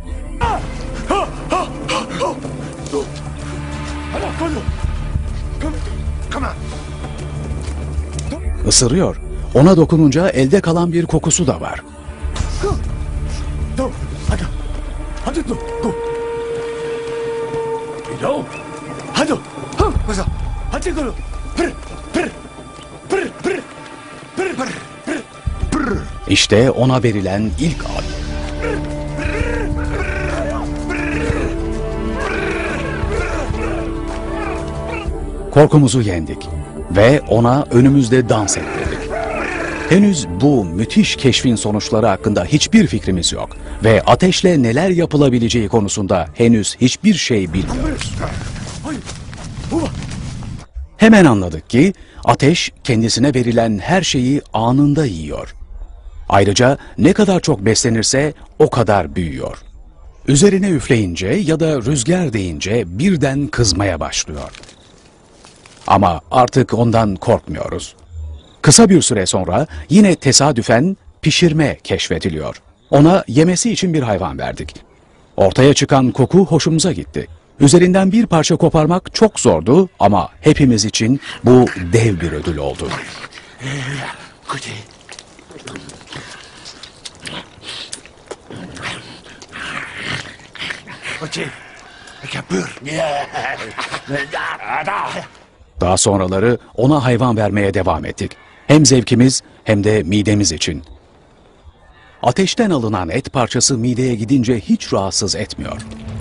하나 꺼줘! 가만. ısırıyor. Ona dokununca elde kalan bir kokusu da var. 너! 하자! 하자 너! 너! 이동! 하자! 흥! 어서. 하자 그럼! 브르! 브르! 브르! 브르! 브르! 브르! 브르! İşte ona verilen ilk ad. Korkumuzu yendik ve ona önümüzde dans ettirdik. Henüz bu müthiş keşfin sonuçları hakkında hiçbir fikrimiz yok ve ateşle neler yapılabileceği konusunda henüz hiçbir şey bilmiyoruz. 어이! 우와! Hemen anladık ki ateş kendisine verilen her şeyi anında yiyor. Ayrıca ne kadar çok beslenirse o kadar büyüyor. Üzerine üfleyince ya da rüzgar deyince birden kızmaya başlıyor. Ama artık ondan korkmuyoruz. Kısa bir süre sonra yine tesadüfen pişirme keşfediliyor. Ona yemesi için bir hayvan verdik. Ortaya çıkan koku hoşumuza gitti. Üzerinden bir parça koparmak çok zordu ama hepimiz için bu dev bir ödül oldu. 그치. 그치. 이렇게 불. 예. 나다. Daha sonraları ona hayvan vermeye devam ettik. Hem zevkimiz hem de midemiz için. Ateşten alınan et parçası mideye gidince hiç rahatsız etmiyor.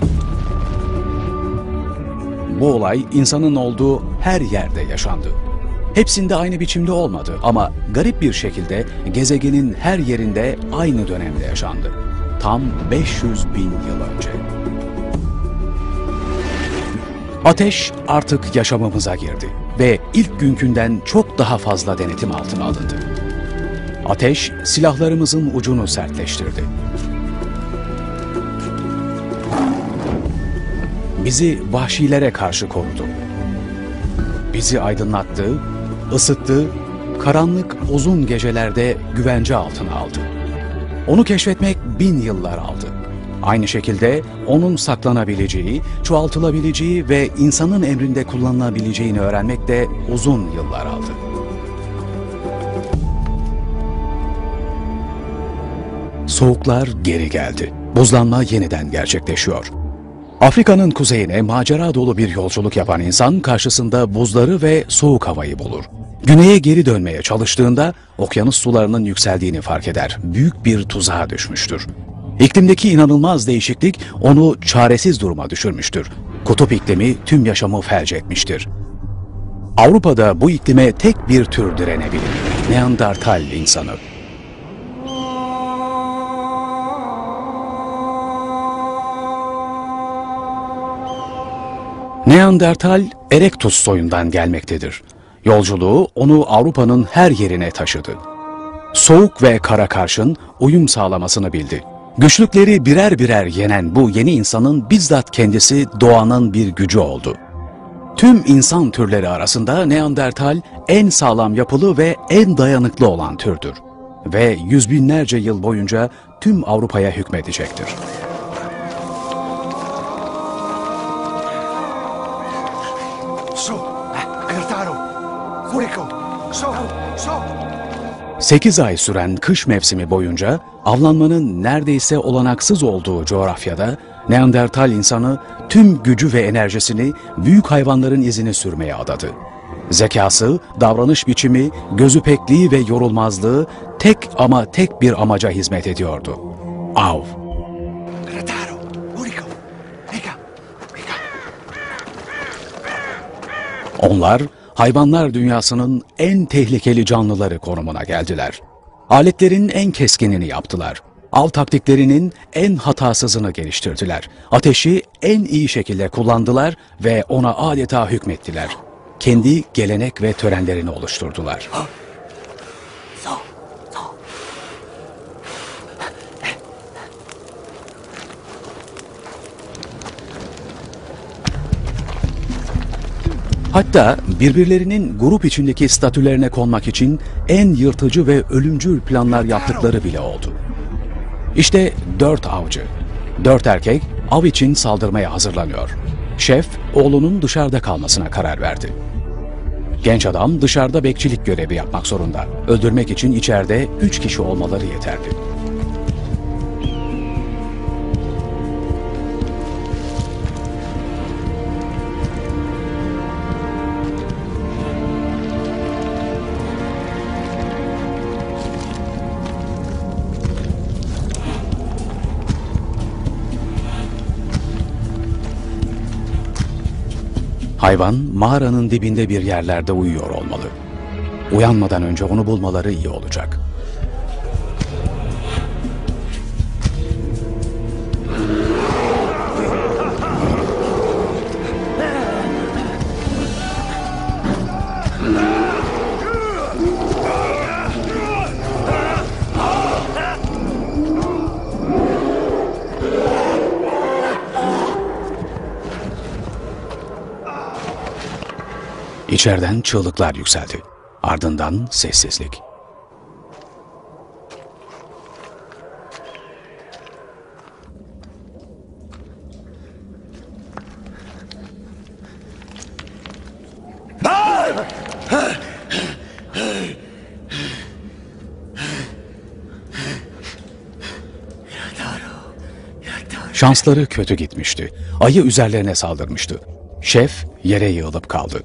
Bu olay insanın olduğu her yerde yaşandı. Hepsinde aynı biçimde olmadı ama garip bir şekilde gezegenin her yerinde aynı dönemde yaşandı. Tam beş yüz bin yıl önce. Ateş artık yaşamımıza girdi ve ilk günkünden çok daha fazla denetim altına alındı. Ateş silahlarımızın ucunu sertleştirdi. Bizi vahşilere karşı korudu. Bizi aydınlattı, ısıttı, karanlık uzun gecelerde güvence altına aldı. Onu keşfetmek bin yıllar aldı. Aynı şekilde onun saklanabileceği, çoğaltılabileceği ve insanın emrinde kullanılabileceğini öğrenmek de uzun yıllar aldı. Soğuklar geri geldi. Buzlanma yeniden gerçekleşiyor. Afrika'nın kuzeyine macera dolu bir yolculuk yapan insan karşısında buzları ve soğuk havayı bulur. Güneye geri dönmeye çalıştığında okyanus sularının yükseldiğini fark eder. Büyük bir tuzağa düşmüştür. İklimdeki inanılmaz değişiklik onu çaresiz duruma düşürmüştür. Kutup iklimi tüm yaşamı felç etmiştir. Avrupa'da bu iklime tek bir tür direnebilir. Neandertal insanı. Neandertal, Erectus soyundan gelmektedir. Yolculuğu onu Avrupa'nın her yerine taşıdı. Soğuk ve kara karşın uyum sağlamasını bildi. Güçlükleri birer birer yenen bu yeni insanın bizzat kendisi doğanın bir gücü oldu. Tüm insan türleri arasında Neandertal en sağlam yapılı ve en dayanıklı olan türdür. Ve yüz binlerce yıl boyunca tüm Avrupa'ya hükmedecektir. So, Agartaro, Furico, so, so. sekiz ay süren kış mevsimi boyunca avlanmanın neredeyse olanaksız olduğu coğrafyada Neandertal insanı tüm gücü ve enerjisini büyük hayvanların izini sürmeye adadı. Zekası, davranış biçimi, gözü pekliği ve yorulmazlığı tek ama tek bir amaca hizmet ediyordu. Av. Agartaro, Furico, venga, venga. Onlar, hayvanlar dünyasının en tehlikeli canlıları konumuna geldiler. Aletlerin en keskinini yaptılar. Av taktiklerinin en hatasızını geliştirdiler. Ateşi en iyi şekilde kullandılar ve ona adeta hükmettiler. Kendi gelenek ve törenlerini oluşturdular. So, so. Hatta birbirlerinin grup içindeki statülerine konmak için en yırtıcı ve ölümcül planlar yaptıkları bile oldu. İşte dört avcı. Dört erkek av için saldırmaya hazırlanıyor. Şef, oğlunun dışarıda kalmasına karar verdi. Genç adam dışarıda bekçilik görevi yapmak zorunda. Öldürmek için içeride üç kişi olmaları yeterli. Hayvan mağaranın dibinde bir yerlerde uyuyor olmalı. Uyanmadan önce onu bulmaları iyi olacak. İçeriden çığlıklar yükseldi. Ardından sessizlik. Şansları kötü gitmişti. Ayı üzerlerine saldırmıştı. Şef yere yığılıp kaldı.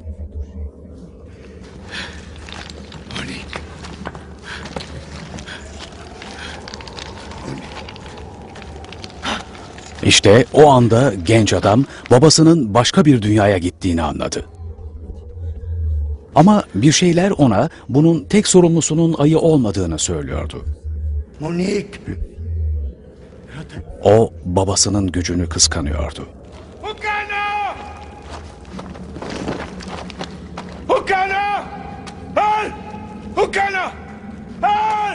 İşte o anda genç adam babasının başka bir dünyaya gittiğini anladı. Ama bir şeyler ona bunun tek sorumlusunun ayı olmadığını söylüyordu. Monique. O babasının gücünü kıskanıyordu. Hukana! Hukana! Hal! Hukana! Hal!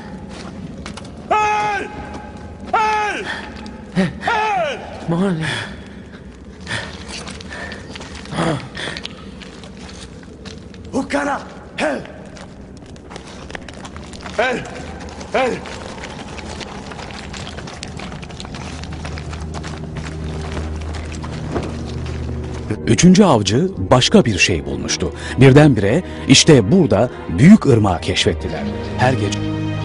Hal! Hal! Hal! Molly. Hukana, hel. Hal! Hal! Üçüncü avcı başka bir şey bulmuştu. Birdenbire işte burada büyük ırmağı keşfettiler. Her gece.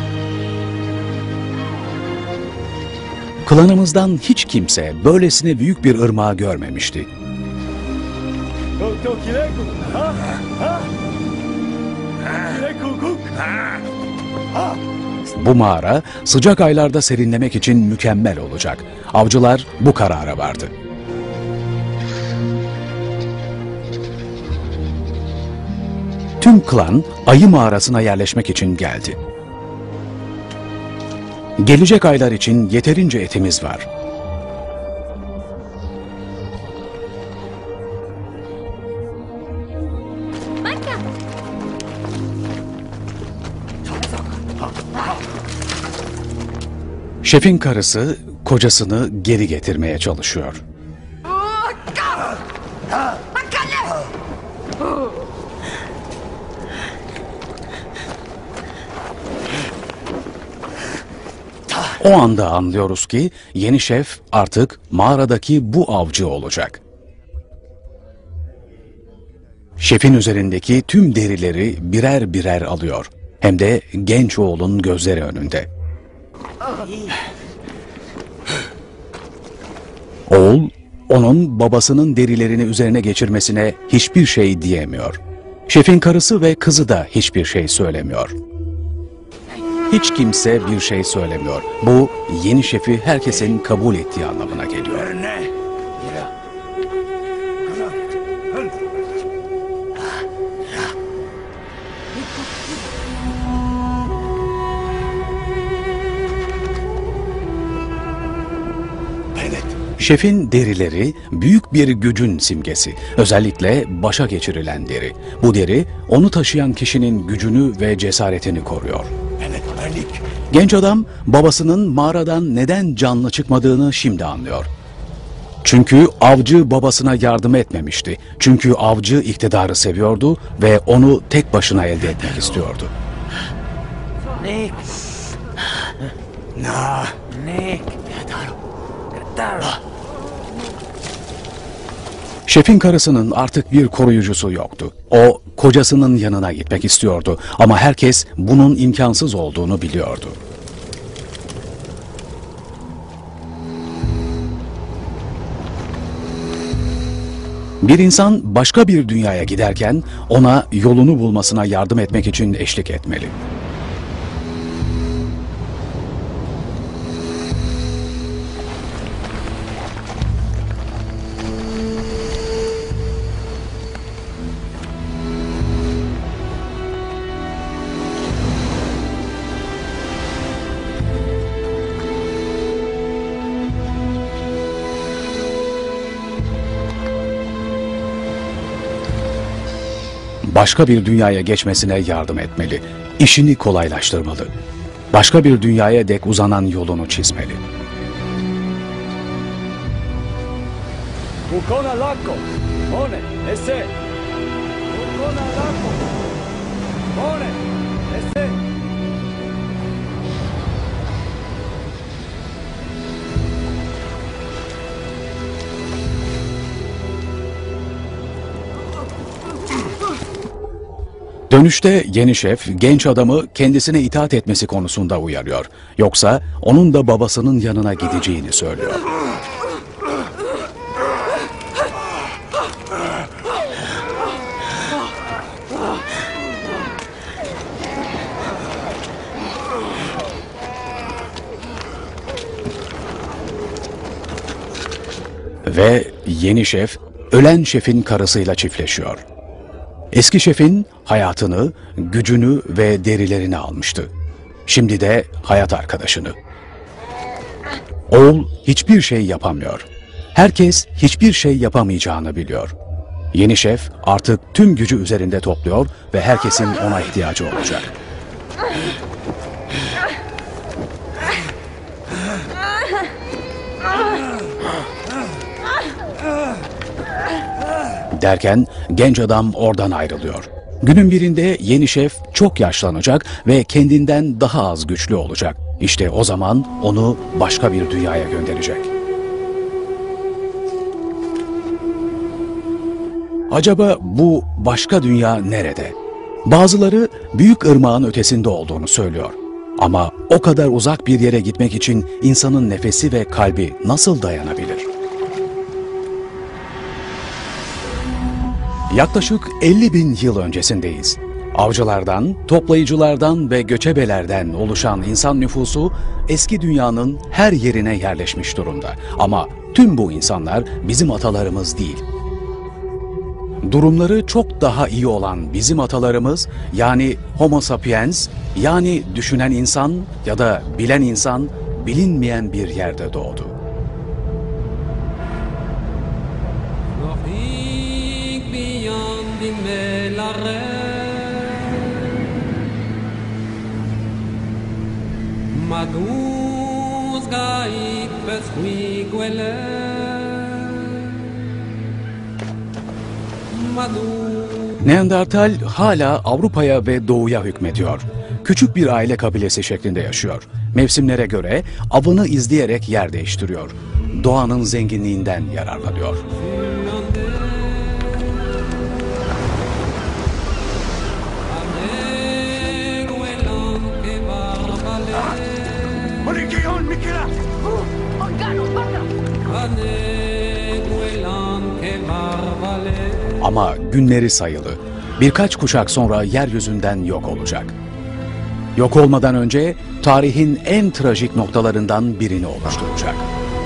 Klanımızdan hiç kimse böylesine büyük bir ırmağı görmemişti. Kileku! Ha? Ha? Kileku kuk! Bu mağara sıcak aylarda serinlemek için mükemmel olacak. Avcılar bu karara vardı. Tüm klan ayı mağarasına yerleşmek için geldi. Gelecek aylar için yeterince etimiz var. Şefin karısı kocasını geri getirmeye çalışıyor. O anda anlıyoruz ki yeni şef artık mağaradaki bu avcı olacak. Şefin üzerindeki tüm derileri birer birer alıyor. Hem de genç oğlun gözleri önünde. Oğul, onun babasının derilerini üzerine geçirmesine hiçbir şey diyemiyor. Şefin karısı ve kızı da hiçbir şey söylemiyor. Hiç kimse bir şey söylemiyor. Bu yeni şefi herkesin kabul ettiği anlamına geliyor. Şefin derileri büyük bir gücün simgesi. Özellikle başa geçirilen deri. Bu deri onu taşıyan kişinin gücünü ve cesaretini koruyor. Genç adam babasının mağaradan neden canlı çıkmadığını şimdi anlıyor. Çünkü avcı babasına yardım etmemişti. Çünkü avcı iktidarı seviyordu ve onu tek başına elde etmek istiyordu. Nick. No. Nick. Şefin karısının artık bir koruyucusu yoktu. O kocasının yanına gitmek istiyordu ama herkes bunun imkansız olduğunu biliyordu. Bir insan başka bir dünyaya giderken ona yolunu bulmasına yardım etmek için eşlik etmeli. Başka bir dünyaya geçmesine yardım etmeli. İşini kolaylaştırmalı. Başka bir dünyaya dek uzanan yolunu çizmeli. Ukona lako. One, ese. Ukona lako. One, ese. Dönüşte yeni şef genç adamı kendisine itaat etmesi konusunda uyarıyor. Yoksa onun da babasının yanına gideceğini söylüyor. Ve yeni şef ölen şefin karısıyla çiftleşiyor. Eski şefin hayatını, gücünü ve derilerini almıştı. Şimdi de hayat arkadaşını. Oğul hiçbir şey yapamıyor. Herkes hiçbir şey yapamayacağını biliyor. Yeni şef artık tüm gücü üzerinde topluyor ve herkesin ona ihtiyacı olacak. Derken genç adam oradan ayrılıyor. Günün birinde yeni şef çok yaşlanacak ve kendinden daha az güçlü olacak. İşte o zaman onu başka bir dünyaya gönderecek. Acaba bu başka dünya nerede? Bazıları büyük ırmağın ötesinde olduğunu söylüyor. Ama o kadar uzak bir yere gitmek için insanın nefesi ve kalbi nasıl dayanabilir? Yaklaşık elli bin yıl öncesindeyiz. Avcılardan, toplayıcılardan ve göçebelerden oluşan insan nüfusu eski dünyanın her yerine yerleşmiş durumda. Ama tüm bu insanlar bizim atalarımız değil. Durumları çok daha iyi olan bizim atalarımız, yani Homo sapiens, yani düşünen insan ya da bilen insan, bilinmeyen bir yerde doğdu. Neandertal hala Avrupa'ya ve Doğu'ya hükmediyor. Küçük bir aile kabilesi şeklinde yaşıyor. Mevsimlere göre avını izleyerek yer değiştiriyor. Doğanın zenginliğinden yararlanıyor. Ama günleri sayılı. Birkaç kuşak sonra yeryüzünden yok olacak. Yok olmadan önce tarihin en trajik noktalarından birini oluşturacak.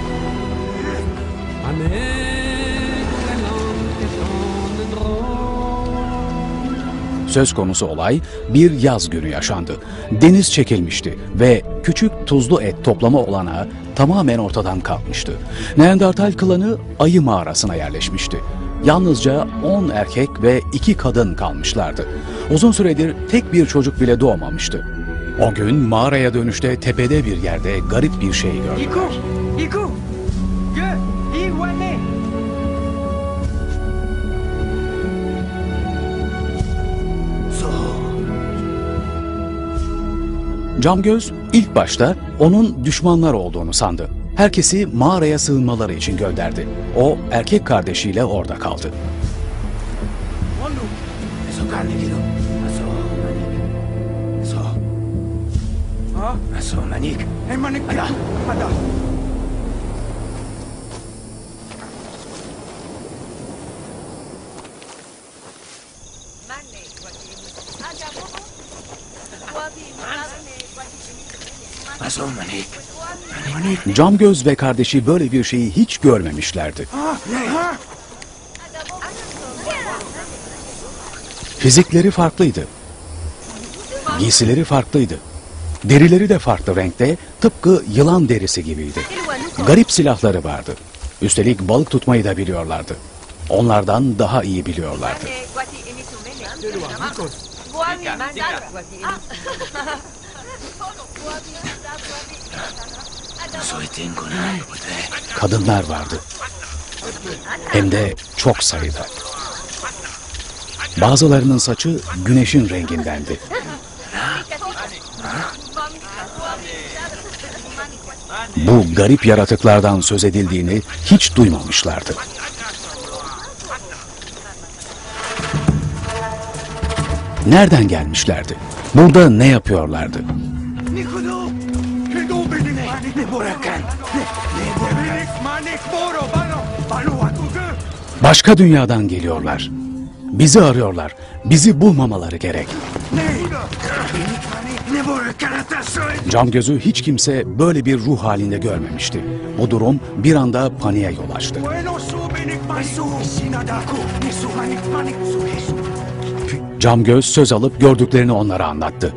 Söz konusu olay bir yaz günü yaşandı. Deniz çekilmişti ve küçük tuzlu et toplama olanağı tamamen ortadan kalkmıştı. Neandertal klanı ayı mağarasına yerleşmişti. Yalnızca on erkek ve iki kadın kalmışlardı. Uzun süredir tek bir çocuk bile doğmamıştı. O gün mağaraya dönüşte tepede bir yerde garip bir şey gördüler. Camgöz ilk başta onun düşmanlar olduğunu sandı. Herkesi mağaraya sığınmaları için gönderdi. O erkek kardeşiyle orada kaldı. Camgöz ve kardeşi böyle bir şeyi hiç görmemişlerdi. Fizikleri farklıydı. Giysileri farklıydı. Derileri de farklı renkte, tıpkı yılan derisi gibiydi. Garip silahları vardı. Üstelik balık tutmayı da biliyorlardı. Onlardan daha iyi biliyorlardı. Kadınlar vardı. Hem de çok sayıda. Bazılarının saçı güneşin rengindendi. Bu garip yaratıklardan söz edildiğini hiç duymamışlardı. Nereden gelmişlerdi? Burada ne yapıyorlardı? Başka dünyadan geliyorlar. Bizi arıyorlar. Bizi bulmamaları gerek. Camgöz'ü hiç kimse böyle bir ruh halinde görmemişti. Bu durum bir anda paniğe yol açtı. Camgöz söz alıp gördüklerini onlara anlattı.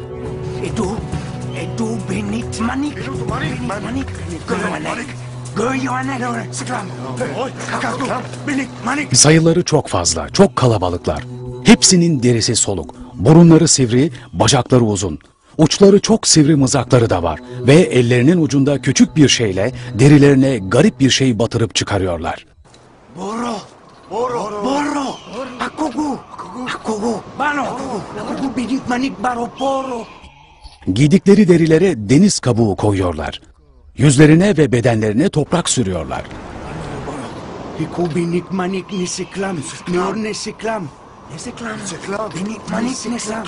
Sayıları çok fazla, çok kalabalıklar. Hepsinin derisi soluk, burunları sivri, bacakları uzun. Uçları çok sivri mızrakları da var ve ellerinin ucunda küçük bir şeyle derilerine garip bir şey batırıp çıkarıyorlar. Boro, boro, boro, akugu, akugu, bano, akugu binik manik baro boro. Giydikleri derilere deniz kabuğu koyuyorlar. Yüzlerine ve bedenlerine toprak sürüyorlar. Iku binik manik nisiklam, nor nisiklam. Nisiklam, binik manik nisiklam.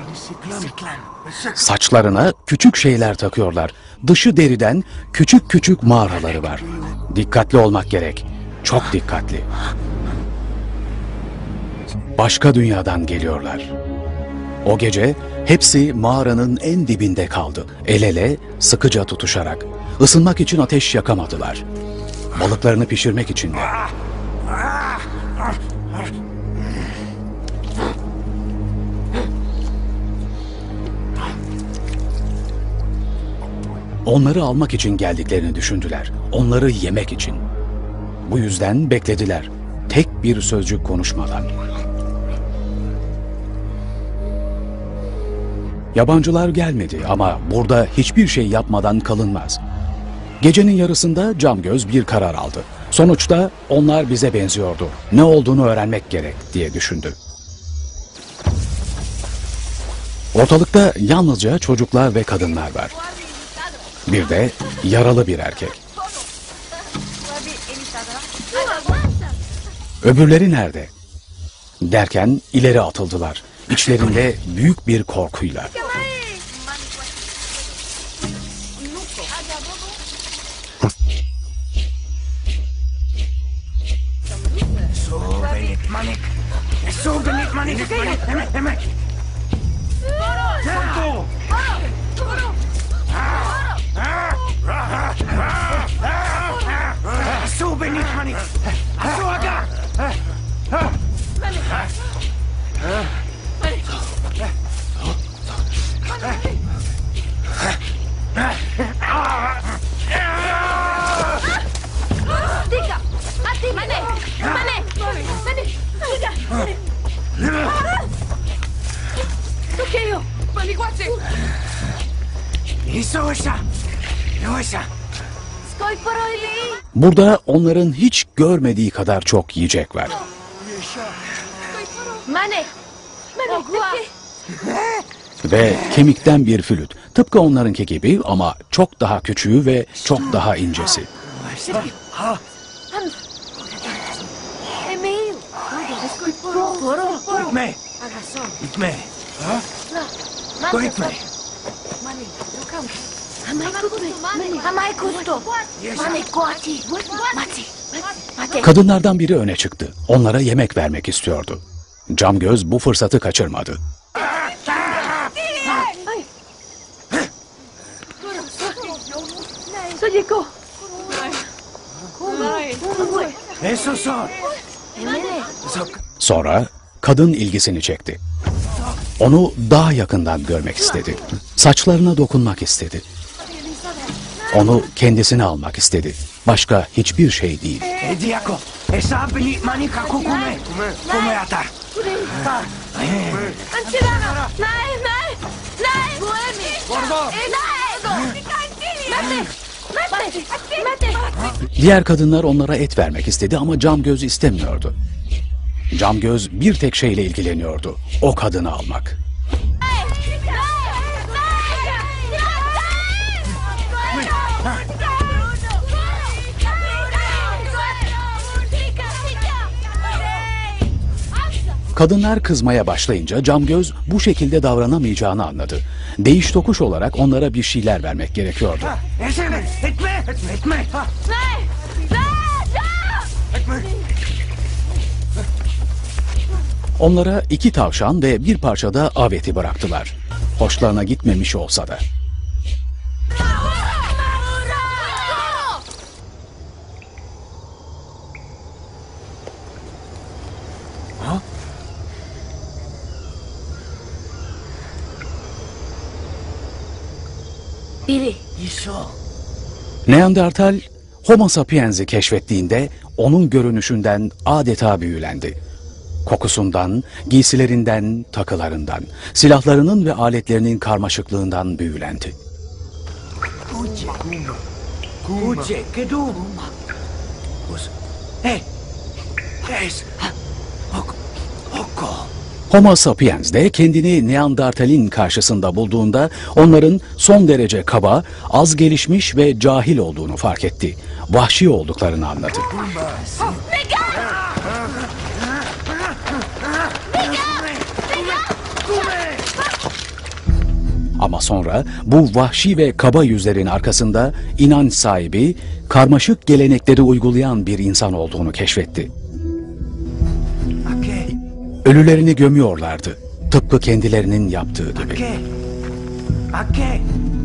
Saçlarına küçük şeyler takıyorlar. Dışı deriden küçük küçük mağaraları var. Dikkatli olmak gerek. Çok dikkatli. Başka dünyadan geliyorlar. O gece hepsi mağaranın en dibinde kaldı. El ele, sıkıca tutuşarak. Isınmak için ateş yakamadılar. Balıklarını pişirmek için de. Onları almak için geldiklerini düşündüler. Onları yemek için. Bu yüzden beklediler. Tek bir sözcük konuşmadan. Yabancılar gelmedi ama burada hiçbir şey yapmadan kalınmaz. Gecenin yarısında Camgöz bir karar aldı. Sonuçta onlar bize benziyordu. Ne olduğunu öğrenmek gerek diye düşündü. Ortalıkta yalnızca çocuklar ve kadınlar var. Bir de yaralı bir erkek. Öbürleri nerede? Derken ileri atıldılar. İçlerinde büyük bir korkuyla. Suuvenit manik. Suuvenit manik. Emek, emek. Santo. Suuvenit manik. Asuaga. Tiga, hati mana? Mana? Mana? Tiga. Tokeyo, paliguate. Isosa. Noesa. Skoy paroli. Burada onların hiç görmediği kadar çok yiyecek var. Mane. Mane. Gua. Ve kemikten bir flüt. Tıpkı onlarınki gibi ama çok daha küçüğü ve çok daha incesi. Emil. Skoy poro. Poro. Poro. Gitme. Agason. Gitme. Mane. Gitme. Mane. Yukam. Hamai kusto. Hamai kusto. Mane kuati. Mati. Mate. Kadınlardan biri öne çıktı. Onlara yemek vermek istiyordu. Camgöz bu fırsatı kaçırmadı. Sojiko. Eso son. Emile. Sok. Sonra kadın ilgisini çekti. Onu daha yakından görmek istedi. Saçlarına dokunmak istedi. Onu kendisine almak istedi. Başka hiçbir şey değil. E diako. Esa benit manik akukume. Come ata. Antirano. Nai, nai. Nai. Buemi. Gordo. Nai. Mate. Mate. Mate. Diğer kadınlar onlara et vermek istedi ama Camgöz istemiyordu. Camgöz bir tek şeyle ilgileniyordu. O kadını almak. Kadınlar kızmaya başlayınca Camgöz bu şekilde davranamayacağını anladı. Değiş tokuş olarak onlara bir şeyler vermek gerekiyordu. Esene. Etme. Etme. Etme. Onlara iki tavşan ve bir parça da av eti bıraktılar. Hoşlarına gitmemiş olsa da. Biri. Iso. Neandertal, Homo sapiens'i keşfettiğinde onun görünüşünden adeta büyülendi. Kokusundan, giysilerinden, takılarından, silahlarının ve aletlerinin karmaşıklığından büyülendi. Kuce. Kuce. Kedu. Us. Hey. Es. Ok. Oko. Homo sapiens de kendini Neandertal'in karşısında bulduğunda onların son derece kaba, az gelişmiş ve cahil olduğunu fark etti. Vahşi olduklarını anladı. Ama sonra bu vahşi ve kaba yüzlerin arkasında inanç sahibi, karmaşık gelenekleri uygulayan bir insan olduğunu keşfetti. Ake. Ölülerini gömüyorlardı. Tıpkı kendilerinin yaptığı gibi. ¿Qué? ¿A qué?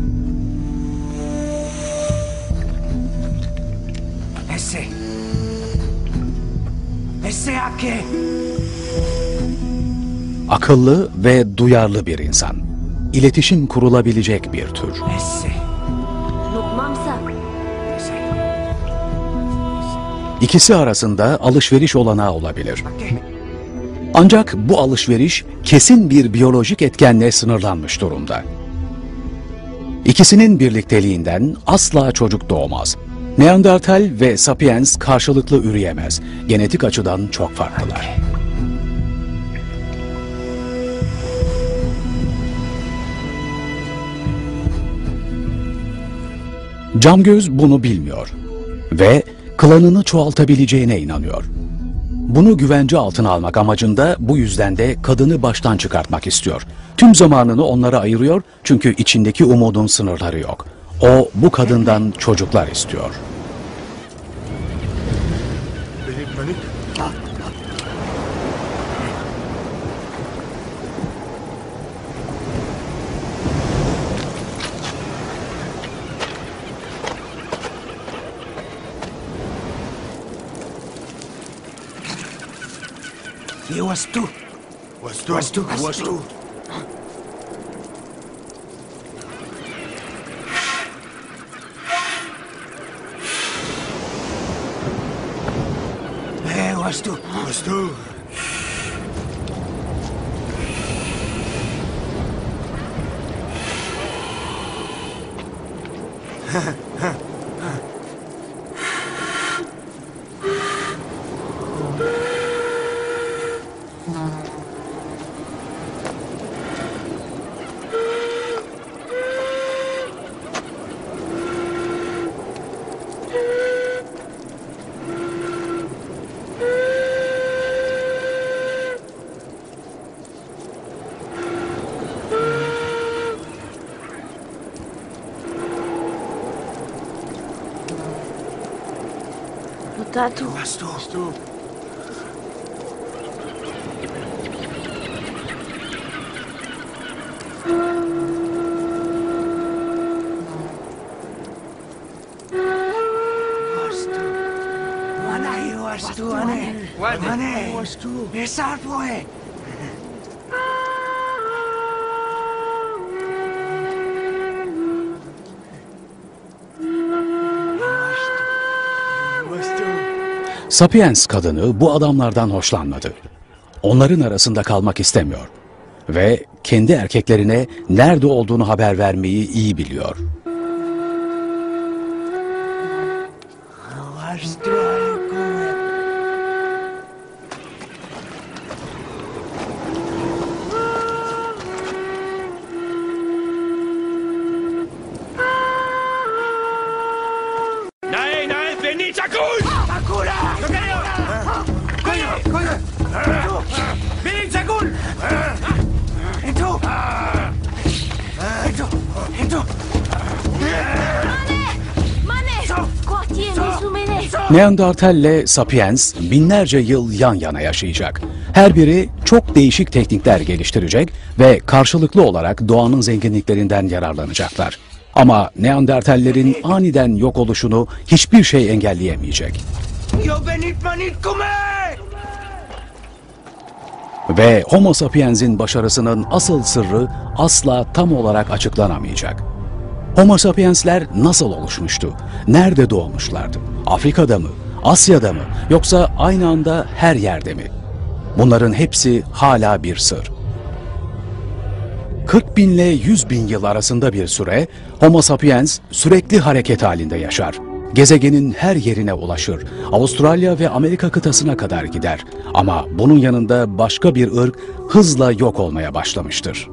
Ese. Ese a qué? Akıllı ve duyarlı bir insan. İletişim kurulabilecek bir tür. Ese. Nukmamsa. Ese. İkisi arasında alışveriş olanağı olabilir. ¿A qué? Ancak bu alışveriş kesin bir biyolojik etkenle sınırlanmış durumda. İkisinin birlikteliğinden asla çocuk doğmaz. Neandertal ve Sapiens karşılıklı üreyemez. Genetik açıdan çok farklılar. Camgöz bunu bilmiyor ve klanını çoğaltabileceğine inanıyor. Bunu güvence altına almak amacında bu yüzden de kadını baştan çıkartmak istiyor. Tüm zamanını onlara ayırıyor çünkü içindeki umudun sınırları yok. O bu kadından çocuklar istiyor. Benim panik. ¿Y was tú? Was du? Was du? Was du? Eh, was tú? Was du? Tatu. Was tú? Was du? Was tú? Mana, y was tú, ane. Ane. Was du? Esa fue. Was du? Sapiens kadını bu adamlardan hoşlanmadı. Onların arasında kalmak istemiyor. Ve kendi erkeklerine nerede olduğunu haber vermeyi iyi biliyor. Was tú, ane. Nein, nein, veni, Chakul! ¡Sakura! ¡Coño! ¡Coño! ¡Ven, Chakul! ¿Y tú? ¿Y tú? ¿Y tú? Mane! Kuatiye mesumene. Neandertal ile Sapiens binlerce yıl yan yana yaşayacak. Her biri çok değişik teknikler geliştirecek ve karşılıklı olarak doğanın zenginliklerinden yararlanacaklar. Ama Neandertallerin aniden yok oluşunu hiçbir şey engelleyemeyecek. ¡Yo venid, manid, come! Ve Homo sapiens'in başarısının asıl sırrı asla tam olarak açıklanamayacak. Homo sapiensler nasıl oluşmuştu? Nerede doğmuşlardı? Afrika'da mı? Asya'da mı? Yoksa aynı anda her yerde mi? Bunların hepsi hala bir sır. kırk bin ile yüz bin yıl arasında bir süre Homo sapiens sürekli hareket halinde yaşar. Gezegenin her yerine ulaşır. Avustralya ve Amerika kıtasına kadar gider. Ama bunun yanında başka bir ırk hızla yok olmaya başlamıştır.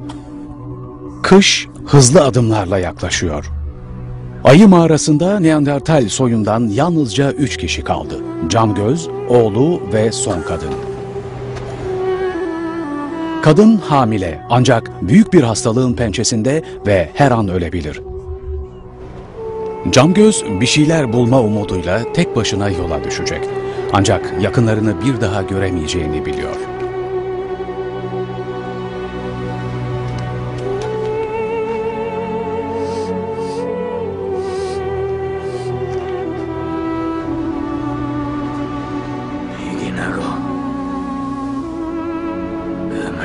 Kış hızlı adımlarla yaklaşıyor. Ayı mağarasında Neandertal soyundan yalnızca üç kişi kaldı. Camgöz, oğlu ve son kadın. Kadın hamile ancak büyük bir hastalığın pençesinde ve her an ölebilir. Camgöz bir şeyler bulma umuduyla tek başına yola düşecek. Ancak yakınlarını bir daha göremeyeceğini biliyor.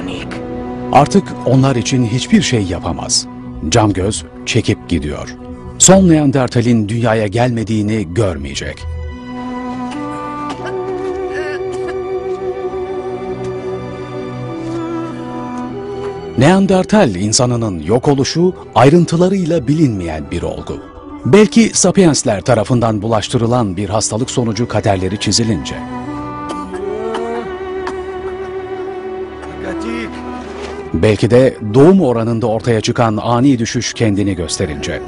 manik. Artık onlar için hiçbir şey yapamaz. Camgöz çekip gidiyor. Son Neandertal'in dünyaya gelmediğini görmeyecek. Neandertal insanının yok oluşu ayrıntılarıyla bilinmeyen bir olgu. Belki Sapiensler tarafından bulaştırılan bir hastalık sonucu kaderleri çizilince. Gatik. Belki de doğum oranında ortaya çıkan ani düşüş kendini gösterince.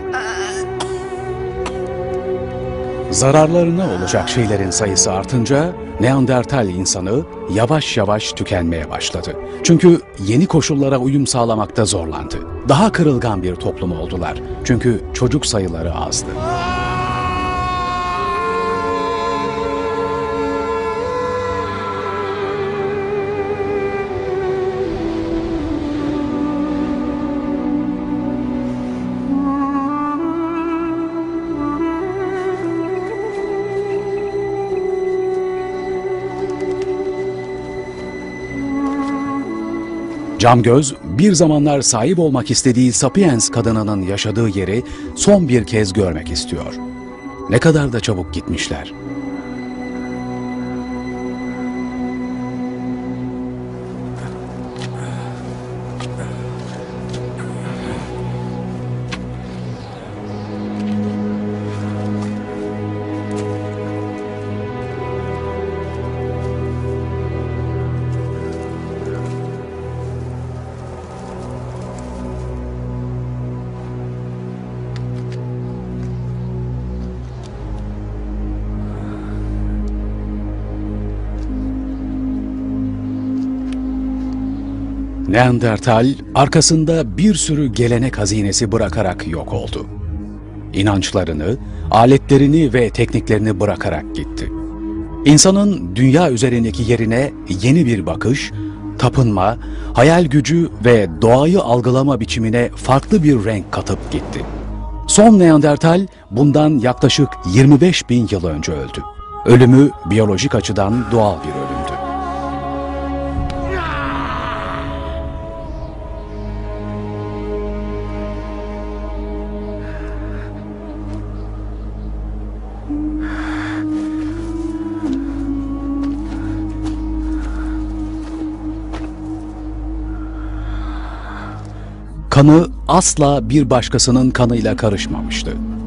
Zararlarına olacak şeylerin sayısı artınca Neandertal insanı yavaş yavaş tükenmeye başladı. Çünkü yeni koşullara uyum sağlamakta zorlandı. Daha kırılgan bir toplum oldular. Çünkü çocuk sayıları azdı. Camgöz, bir zamanlar sahip olmak istediği Sapiens kadınının yaşadığı yeri son bir kez görmek istiyor. Ne kadar da çabuk gitmişler. Neandertal, arkasında bir sürü gelenek hazinesi bırakarak yok oldu. İnançlarını, aletlerini ve tekniklerini bırakarak gitti. İnsanın dünya üzerindeki yerine yeni bir bakış, tapınma, hayal gücü ve doğayı algılama biçimine farklı bir renk katıp gitti. Son Neandertal bundan yaklaşık yirmi beş bin yıl önce öldü. Ölümü biyolojik açıdan doğal bir ölümdü. Kanı asla bir başkasının kanıyla karışmamıştı.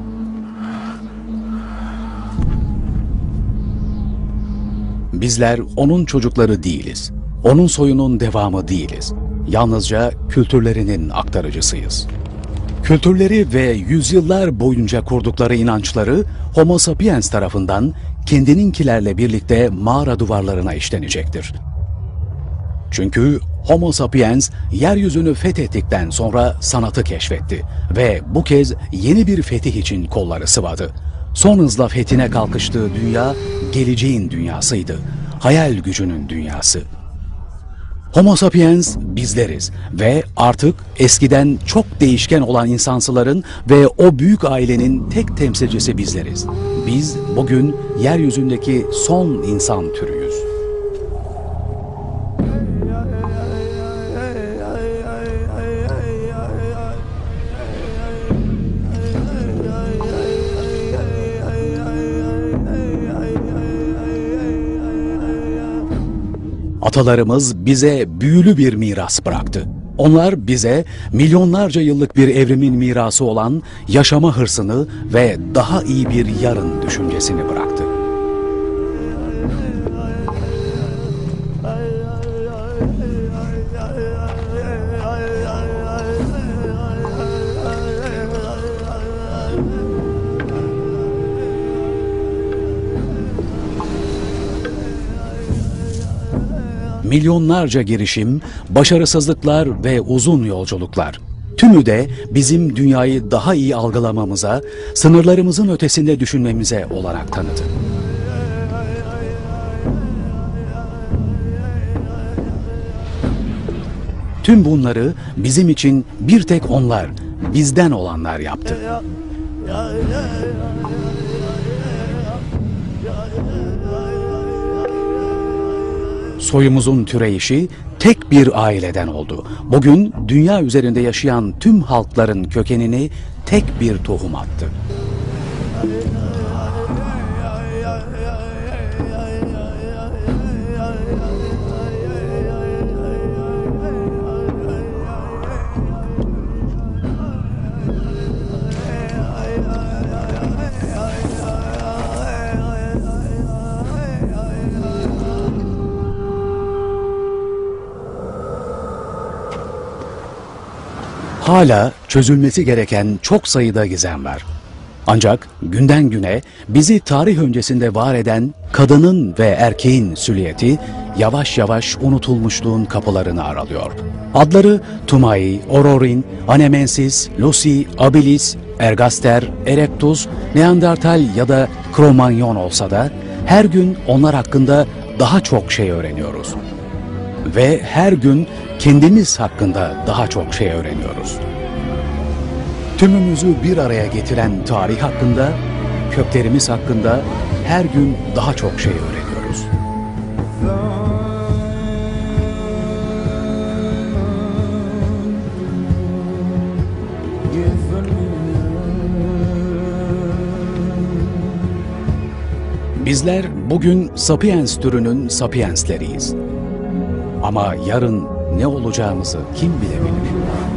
Bizler onun çocukları değiliz. Onun soyunun devamı değiliz. Yalnızca kültürlerinin aktarıcısıyız. Kültürleri ve yüzyıllar boyunca kurdukları inançları Homo sapiens tarafından kendininkilerle birlikte mağara duvarlarına işlenecektir. Çünkü Homo sapiens yeryüzünü fethettikten sonra sanatı keşfetti ve bu kez yeni bir fetih için kolları sıvadı. Son hızla fethine kalkıştığı dünya geleceğin dünyasıydı, hayal gücünün dünyası. Homo sapiens bizleriz ve artık eskiden çok değişken olan insansıların ve o büyük ailenin tek temsilcisi bizleriz. Biz bugün yeryüzündeki son insan türüyüz. Atalarımız bize büyülü bir miras bıraktı. Onlar bize milyonlarca yıllık bir evrimin mirası olan yaşama hırsını ve daha iyi bir yarın düşüncesini bıraktı. Milyonlarca girişim, başarısızlıklar ve uzun yolculuklar. Tümü de bizim dünyayı daha iyi algılamamıza, sınırlarımızın ötesinde düşünmemize olanak tanıdı. Tüm bunları bizim için bir tek onlar, bizden olanlar yaptı. soyumuzun türeyişi tek bir aileden oldu. Bugün dünya üzerinde yaşayan tüm halkların kökenini tek bir tohum attı. Hala çözülmesi gereken çok sayıda gizem var. Ancak günden güne bizi tarih öncesinde var eden kadının ve erkeğin süliyeti yavaş yavaş unutulmuşluğun kapılarını aralıyor. Adları Tumai, Ororin, Anemensis, Lucy, Abilis, Ergaster, Erectus, Neandertal ya da Cro-Magnon olsa da her gün onlar hakkında daha çok şey öğreniyoruz. Ve her gün kendimiz hakkında daha çok şey öğreniyoruz. Tümümüzü bir araya getiren tarih hakkında, köklerimiz hakkında her gün daha çok şey öğreniyoruz. Bizler bugün Sapiens türünün Sapiensleriyiz. Ama yarın ne olacağımızı kim bilebilir?